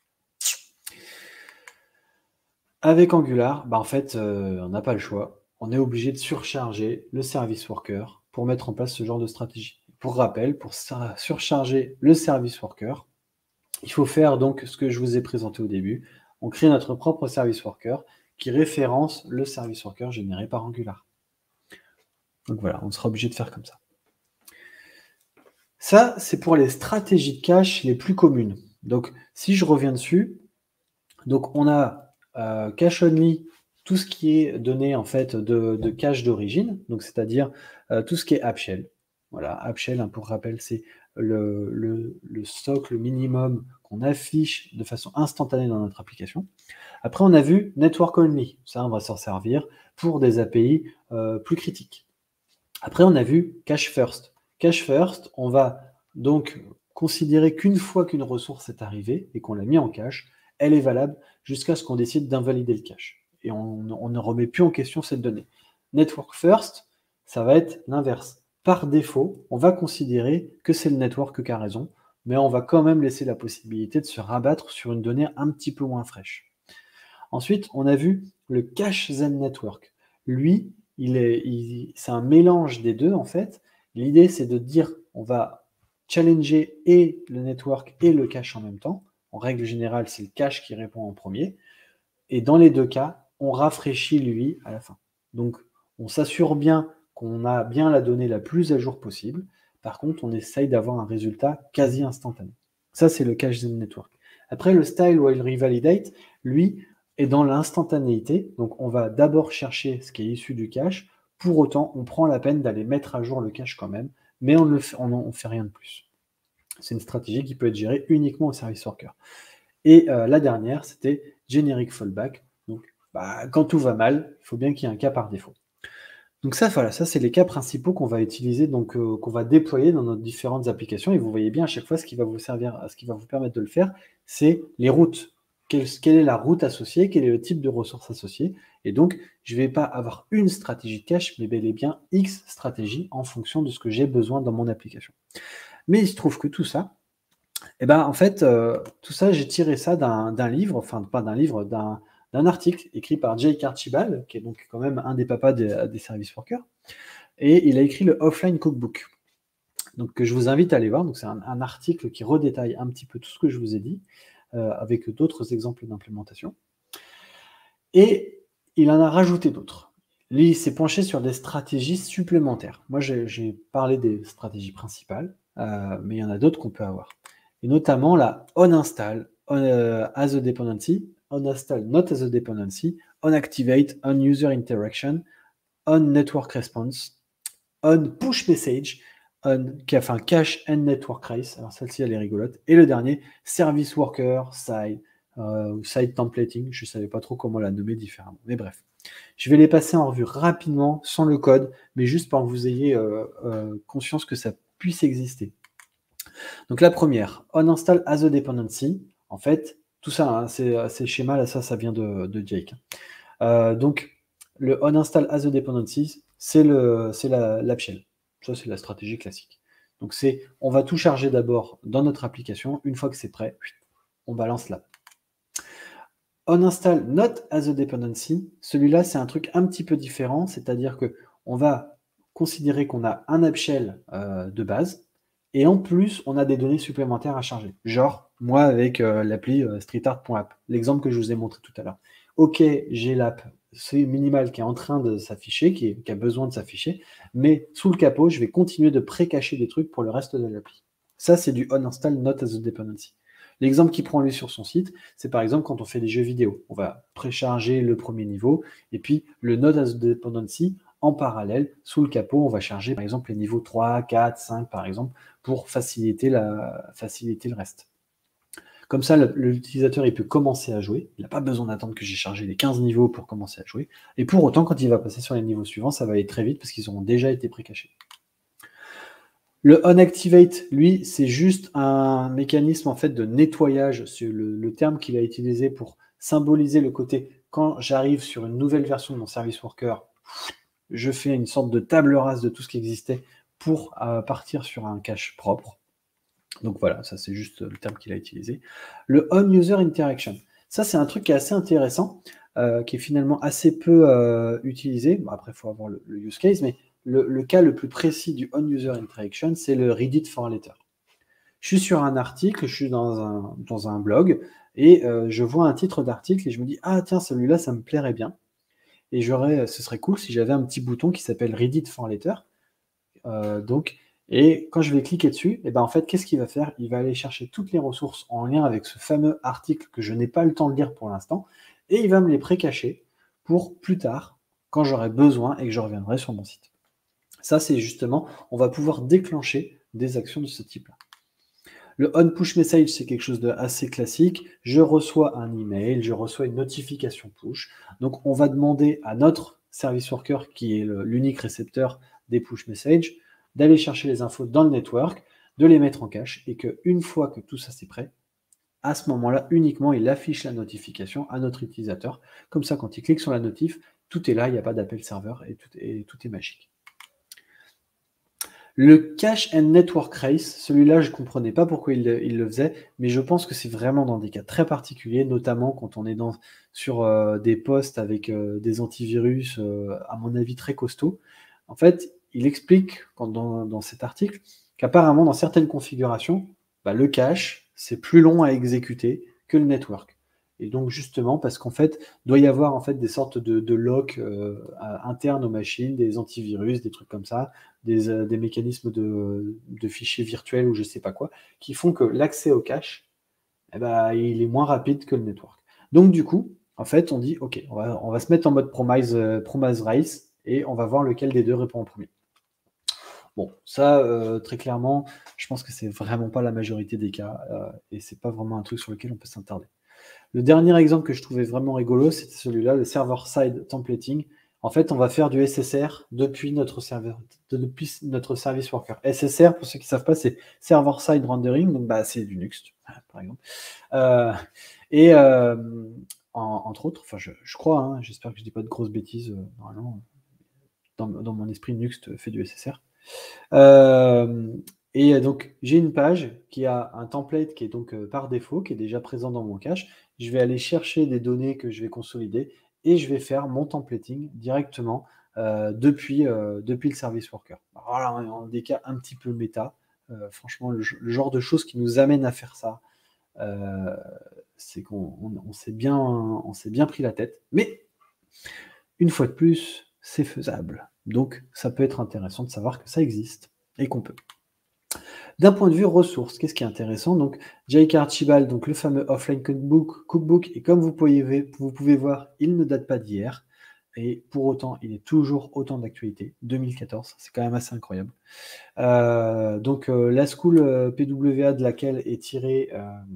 Avec Angular, en fait, on n'a pas le choix. On est obligé de surcharger le service worker pour mettre en place ce genre de stratégie. Pour rappel, pour surcharger le service worker, il faut faire donc ce que je vous ai présenté au début. On crée notre propre service worker qui référence le service worker généré par Angular. Donc voilà, on sera obligé de faire comme ça. Ça, c'est pour les stratégies de cache les plus communes. Donc, si je reviens dessus, donc on a cache only, tout ce qui est donné en fait de cache d'origine, donc c'est-à-dire tout ce qui est app shell. Voilà, app shell, pour rappel, c'est le socle minimum qu'on affiche de façon instantanée dans notre application. Après, on a vu network only. Ça, on va s'en servir pour des API plus critiques. Après, on a vu cache first. Cache first, on va donc considérer qu'une fois qu'une ressource est arrivée et qu'on l'a mis en cache, elle est valable jusqu'à ce qu'on décide d'invalider le cache. Et on ne remet plus en question cette donnée. Network first, ça va être l'inverse. Par défaut, on va considérer que c'est le network qui a raison, mais on va quand même laisser la possibilité de se rabattre sur une donnée un petit peu moins fraîche. Ensuite, on a vu le cache then network. Lui, c'est un mélange des deux en fait. L'idée, c'est de dire on va challenger et le network et le cache en même temps. En règle générale, c'est le cache qui répond en premier. Et dans les deux cas, on rafraîchit lui à la fin. Donc, on s'assure bien qu'on a bien la donnée la plus à jour possible. Par contre, on essaye d'avoir un résultat quasi instantané. Ça, c'est le cache then network. Après, le style while revalidate, lui, est dans l'instantanéité. Donc, on va d'abord chercher ce qui est issu du cache. Pour autant, on prend la peine d'aller mettre à jour le cache quand même, mais on ne fait rien de plus. C'est une stratégie qui peut être gérée uniquement au service worker. Et la dernière, c'était generic fallback. Donc, quand tout va mal, il faut bien qu'il y ait un cas par défaut. Donc ça, voilà, ça c'est les cas principaux qu'on va utiliser, donc qu'on va déployer dans nos différentes applications. Et vous voyez bien à chaque fois ce qui va vous servir, ce qui va vous permettre de le faire, c'est les routes. quelle est la route associée, quel est le type de ressources associées. Et donc, je ne vais pas avoir une stratégie de cache, mais bel et bien X stratégies en fonction de ce que j'ai besoin dans mon application. Mais il se trouve que tout ça, en fait, tout ça, j'ai tiré ça d'un livre, enfin pas d'un livre, d'un article écrit par Jake Archibald, qui est donc quand même un des papas des service workers, et il a écrit le Offline Cookbook. Donc, que je vous invite à aller voir. Donc, c'est un article qui redétaille un petit peu tout ce que je vous ai dit, avec d'autres exemples d'implémentation. Et il en a rajouté d'autres. Lui, il s'est penché sur des stratégies supplémentaires. Moi, j'ai parlé des stratégies principales, mais il y en a d'autres qu'on peut avoir. Et notamment la on-install as a dependency, on-install not as a dependency, on-activate, on-user interaction, on-network response, on-push message, enfin cache and network trace. Alors celle-ci, elle est rigolote. Et le dernier, service worker, side, side templating. Je ne savais pas trop comment la nommer différemment. Mais bref, je vais les passer en revue rapidement, sans le code, mais juste pour que vous ayez conscience que ça puisse exister. Donc la première, on install as a dependency. En fait, tout ça, hein, ces schémas-là, ça vient de Jake. Donc, le on install as a dependency, c'est l'app shell. Ça, c'est la stratégie classique. Donc, on va tout charger d'abord dans notre application. Une fois que c'est prêt, on balance l'app. On install not as a dependency. Celui-là, c'est un truc un petit peu différent. C'est-à-dire qu'on va considérer qu'on a un app shell de base. Et en plus, on a des données supplémentaires à charger. Genre, moi, avec l'appli streetart.app, l'exemple que je vous ai montré tout à l'heure. OK, j'ai l'app minimal qui est en train de s'afficher, qui a besoin de s'afficher, mais sous le capot, je vais continuer de pré-cacher des trucs pour le reste de l'appli. Ça, c'est du on install not as a dependency. L'exemple qu'il prend lui sur son site, c'est par exemple quand on fait des jeux vidéo. On va précharger le premier niveau, et puis le not as a dependency, en parallèle, sous le capot, on va charger par exemple les niveaux 3, 4, 5 par exemple, pour faciliter le reste. Comme ça, l'utilisateur, il peut commencer à jouer. Il n'a pas besoin d'attendre que j'ai chargé les 15 niveaux pour commencer à jouer. Et pour autant, quand il va passer sur les niveaux suivants, ça va aller très vite parce qu'ils auront déjà été pré-cachés. Le onActivate, lui, c'est juste un mécanisme en fait de nettoyage. C'est le terme qu'il a utilisé pour symboliser le côté quand j'arrive sur une nouvelle version de mon service worker, je fais une sorte de table rase de tout ce qui existait pour partir sur un cache propre. Donc voilà, ça c'est juste le terme qu'il a utilisé. Le on-user interaction, ça c'est un truc qui est assez intéressant, qui est finalement assez peu utilisé. Bon, après, il faut avoir le use case, mais le cas le plus précis du on-user interaction, c'est le read it for letter. Je suis sur un article, je suis dans un blog, et je vois un titre d'article, et je me dis « Ah tiens, celui-là, ça me plairait bien. » Et ce serait cool si j'avais un petit bouton qui s'appelle read it for letter. Et quand je vais cliquer dessus, en fait, qu'est-ce qu'il va faire? Il va aller chercher toutes les ressources en lien avec ce fameux article que je n'ai pas le temps de lire pour l'instant, et il va me les pré-cacher pour plus tard, quand j'aurai besoin et que je reviendrai sur mon site. Ça, c'est justement, on va pouvoir déclencher des actions de ce type-là. Le on-push message, c'est quelque chose d'assez classique. Je reçois un email, je reçois une notification push. Donc, on va demander à notre service worker, qui est l'unique récepteur des push messages, d'aller chercher les infos dans le network, de les mettre en cache, et qu'une fois que tout ça c'est prêt, à ce moment-là, uniquement, il affiche la notification à notre utilisateur. Comme ça, quand il clique sur la notif, tout est là, il n'y a pas d'appel serveur, et tout est magique. Le cache and network race, celui-là, je ne comprenais pas pourquoi il le faisait, mais je pense que c'est vraiment dans des cas très particuliers, notamment quand on est sur des posts avec des antivirus, à mon avis, très costauds. En fait, il explique dans cet article qu'apparemment, dans certaines configurations, le cache, c'est plus long à exécuter que le network. Et donc, justement, parce qu'en fait, il doit y avoir en fait, des sortes de locks internes aux machines, des antivirus, des trucs comme ça, des mécanismes de fichiers virtuels ou je ne sais pas quoi, qui font que l'accès au cache, il est moins rapide que le network. Donc, du coup, en fait, on dit, OK, on va se mettre en mode promise race et on va voir lequel des deux répond en premier. Bon, ça, très clairement, je pense que c'est vraiment pas la majorité des cas et c'est pas vraiment un truc sur lequel on peut s'attarder. Le dernier exemple que je trouvais vraiment rigolo, c'était celui-là, le server-side templating. En fait, on va faire du SSR depuis notre service worker. SSR, pour ceux qui ne savent pas, c'est server-side rendering, donc c'est du Linux, par exemple. Et entre autres, enfin je crois, hein, j'espère que je dis pas de grosses bêtises, normalement, dans mon esprit, Nuxt fait du SSR. Et donc j'ai une page qui a un template qui est donc par défaut, qui est déjà présent dans mon cache. Je vais aller chercher des données que je vais consolider et je vais faire mon templating directement depuis le service worker. Alors là, on est dans des cas un petit peu méta. Franchement, le genre de choses qui nous amène à faire ça, c'est qu'on s'est bien pris la tête. Mais une fois de plus, c'est faisable. Donc ça peut être intéressant de savoir que ça existe et qu'on peut. D'un point de vue ressources, qu'est-ce qui est intéressant? Donc, J.K. Archibald, donc le fameux offline cookbook, et comme vous pouvez voir, il ne date pas d'hier, et pour autant, il est toujours autant d'actualité. 2014, c'est quand même assez incroyable. La school PWA de laquelle est tiré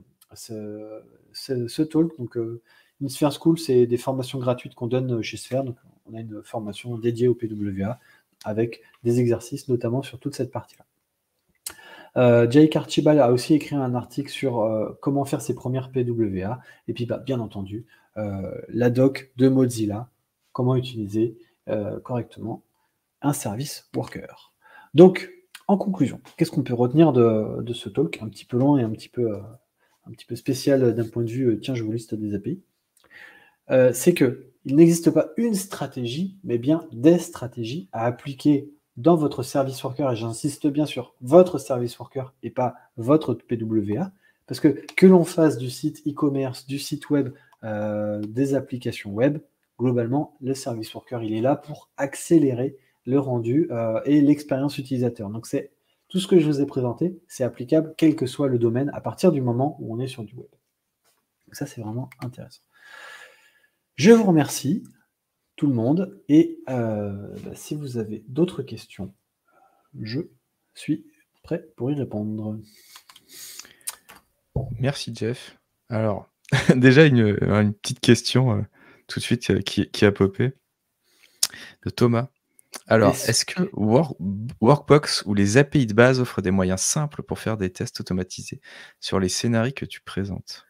ce talk, donc une Sphere School, c'est des formations gratuites qu'on donne chez Sphere, donc on a une formation dédiée au PWA avec des exercices, notamment sur toute cette partie-là. Jake Archibald a aussi écrit un article sur comment faire ses premières PWA, et puis bien entendu, la doc de Mozilla, comment utiliser correctement un service worker. Donc, en conclusion, qu'est-ce qu'on peut retenir de ce talk, un petit peu long et un petit peu spécial d'un point de vue, tiens, je vous liste des API, c'est qu'il n'existe pas une stratégie, mais bien des stratégies à appliquer dans votre service worker, et j'insiste bien sur votre service worker et pas votre PWA, parce que l'on fasse du site e-commerce, du site web, des applications web, globalement, le service worker, il est là pour accélérer le rendu et l'expérience utilisateur. Donc c'est tout ce que je vous ai présenté, c'est applicable quel que soit le domaine à partir du moment où on est sur du web. Donc ça, c'est vraiment intéressant. Je vous remercie tout le monde et si vous avez d'autres questions, je suis prêt pour y répondre. Merci Jeff. Alors, déjà une petite question tout de suite qui a popé de Thomas. Alors, est-ce que Workbox ou les API de base offrent des moyens simples pour faire des tests automatisés sur les scénarios que tu présentes?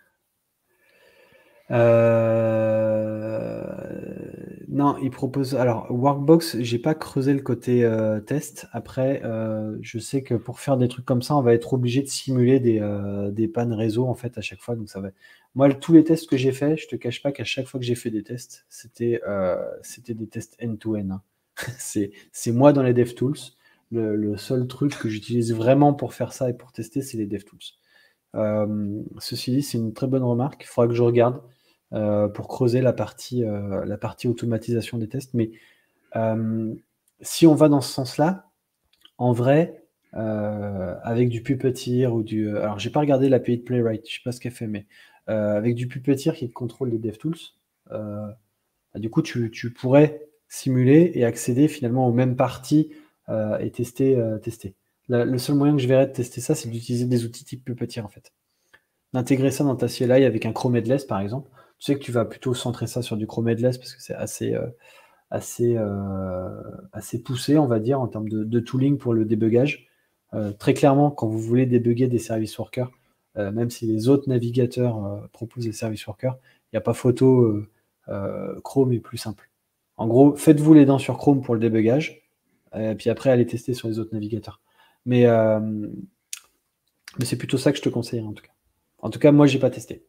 Non, il propose. Alors, Workbox, j'ai pas creusé le côté test. Après, je sais que pour faire des trucs comme ça, on va être obligé de simuler des pannes réseau en fait à chaque fois. Donc ça va. Moi, tous les tests que j'ai faits, je te cache pas qu'à chaque fois que j'ai fait des tests, c'était des tests end-to-end. Hein. C'est moi dans les DevTools. Le seul truc que j'utilise vraiment pour faire ça et pour tester, c'est les DevTools. Ceci dit, c'est une très bonne remarque. Il faudra que je regarde pour creuser la partie automatisation des tests. Mais si on va dans ce sens-là, en vrai, avec du Puppeteer ou du... alors, j'ai pas regardé l'API de Playwright, je sais pas ce qu'elle fait, mais avec du Puppeteer qui te contrôle les DevTools, du coup, tu pourrais simuler et accéder finalement aux mêmes parties et tester. Le seul moyen que je verrais de tester ça, c'est d'utiliser des outils type Puppeteer, en fait. D'intégrer ça dans ta CLI avec un Chrome Headless, par exemple. Tu sais que tu vas plutôt centrer ça sur du Chrome Headless parce que c'est assez poussé, on va dire, en termes de tooling pour le débugage. Très clairement, quand vous voulez débugger des service workers, même si les autres navigateurs proposent des service workers, il n'y a pas photo, Chrome est plus simple. En gros, faites-vous les dents sur Chrome pour le débugage, puis après, allez tester sur les autres navigateurs. Mais c'est plutôt ça que je te conseille, en tout cas. En tout cas, moi, j'ai pas testé.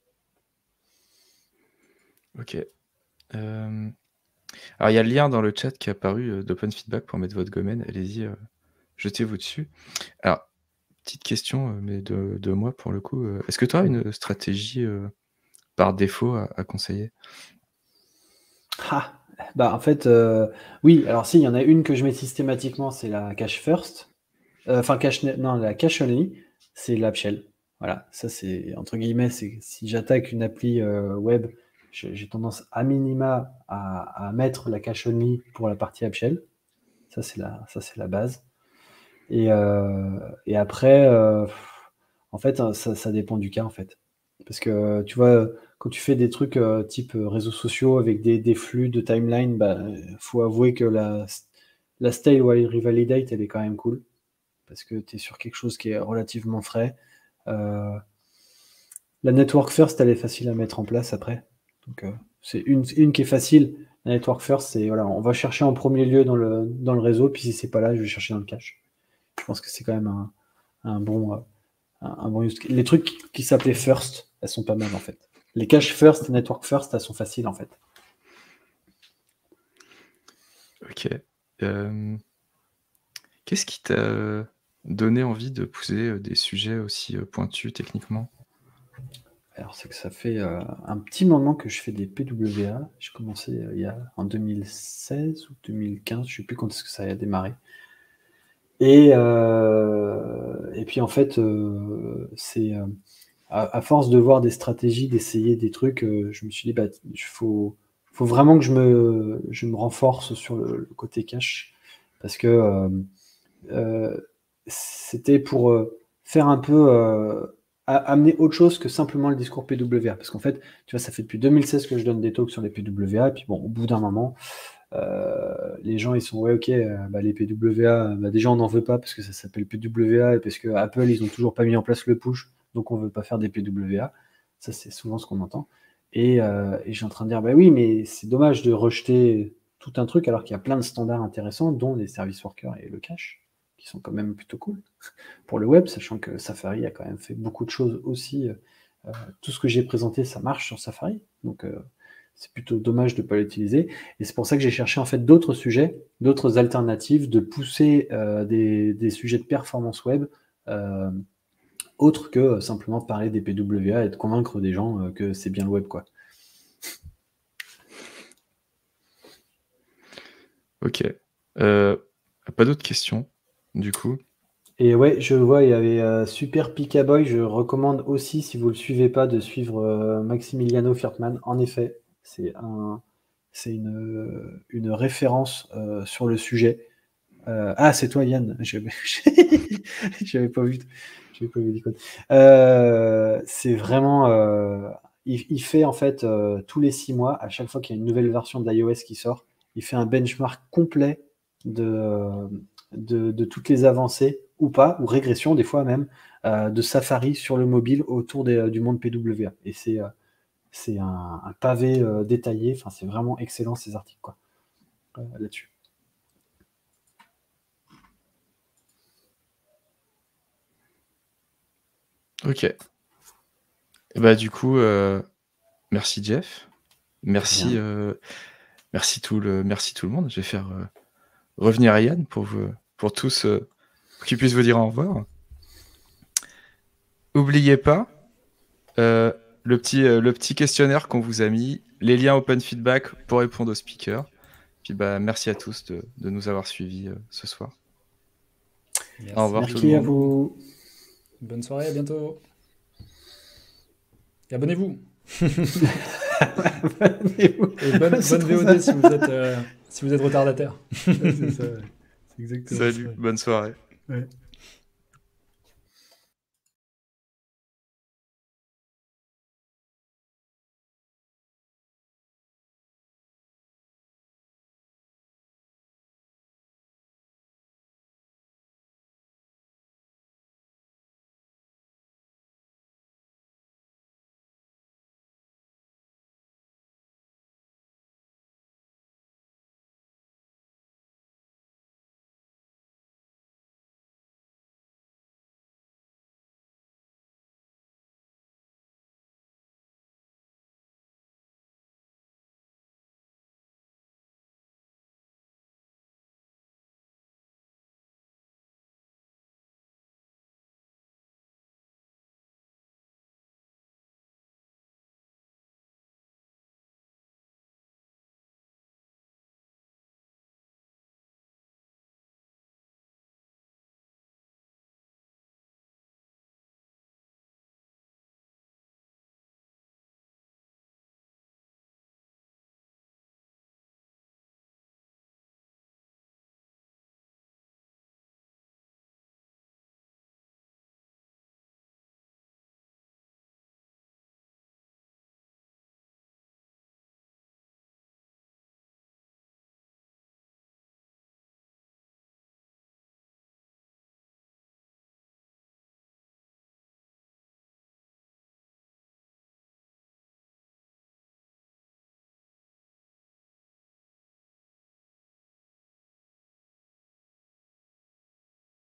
Ok. Alors, il y a le lien dans le chat qui est apparu d'Open Feedback pour mettre votre domaine. Allez-y, jetez-vous dessus. Alors, petite question, mais de moi pour le coup. Est-ce que tu as une stratégie par défaut à conseiller? En fait, oui. Alors si, il y en a une que je mets systématiquement, c'est la cache first. La cache only, c'est l'AppShell. Voilà, ça c'est entre guillemets, c'est si j'attaque une appli web, j'ai tendance à minima à mettre la cache only pour la partie AppShell. Ça c'est la base. Et après, en fait, ça dépend du cas en fait. Parce que tu vois, quand tu fais des trucs type réseaux sociaux avec des flux de timeline, faut avouer que la stale while revalidate, elle est quand même cool. Parce que tu es sur quelque chose qui est relativement frais. La network first, elle est facile à mettre en place après. Donc, c'est une qui est facile. La network first, c'est voilà, on va chercher en premier lieu dans le réseau, puis si c'est pas là, je vais chercher dans le cache. Je pense que c'est quand même un bon, un bon use case. Les trucs qui s'appelaient first, elles sont pas mal en fait. Les cache first et network first, elles sont faciles en fait. Ok. Qu'est-ce qui t'a donné envie de pousser des sujets aussi pointus techniquement? Alors, c'est que ça fait un petit moment que je fais des PWA. J'ai commencé en 2016 ou 2015, je ne sais plus quand est-ce que ça a démarré. Et puis en fait, c'est à force de voir des stratégies, d'essayer des trucs, je me suis dit, bah, faut vraiment que je me renforce sur le côté cash. Parce que c'était pour faire un peu amener autre chose que simplement le discours PWA. Parce qu'en fait, tu vois, ça fait depuis 2016 que je donne des talks sur les PWA, et puis bon, au bout d'un moment, les gens ils sont ouais, ok, bah, les PWA, bah, déjà on n'en veut pas parce que ça s'appelle PWA et parce que Apple ils ont toujours pas mis en place le push, donc on veut pas faire des PWA. Ça c'est souvent ce qu'on entend. Et je suis en train de dire bah oui, mais c'est dommage de rejeter tout un truc alors qu'il y a plein de standards intéressants, dont les service workers et le cache, qui sont quand même plutôt cool pour le web, sachant que Safari a quand même fait beaucoup de choses aussi. Tout ce que j'ai présenté, ça marche sur Safari, donc c'est plutôt dommage de ne pas l'utiliser. Et c'est pour ça que j'ai cherché en fait d'autres sujets, d'autres alternatives, de pousser des sujets de performance web autres que simplement parler des PWA et de convaincre des gens que c'est bien le web, quoi. Ok. Pas d'autres questions, du coup? Et ouais, je vois, il y avait Super Picaboy. Je recommande aussi, si vous ne le suivez pas, de suivre Maximiliano Firtman. En effet, c'est une référence sur le sujet. Ah, c'est toi, Yann. J'avais pas vu. J'avais pas vu l'icône. C'est vraiment. Il fait en fait tous les 6 mois, à chaque fois qu'il y a une nouvelle version d'iOS qui sort, il fait un benchmark complet de toutes les avancées, ou pas, ou régression des fois même, de Safari sur le mobile autour du monde PWA. Et c'est un pavé détaillé. Enfin, c'est vraiment excellent ces articles, quoi, là-dessus. Ok. Et bah du coup, merci Jeff. Merci, merci tout le monde. Je vais faire revenir Yann pour tous, pour qu'il puisse vous dire au revoir. Oubliez pas le petit questionnaire qu'on vous a mis, les liens open feedback pour répondre aux speakers. Puis bah merci à tous de nous avoir suivis ce soir. Merci. Au revoir tout le Merci à monde. vous. Bonne soirée, à bientôt. Et abonnez-vous. Et bonne VOD si vous êtes retardataire. C'est ça, ouais. C'est exactement Salut, ça. bonne soirée. Ouais.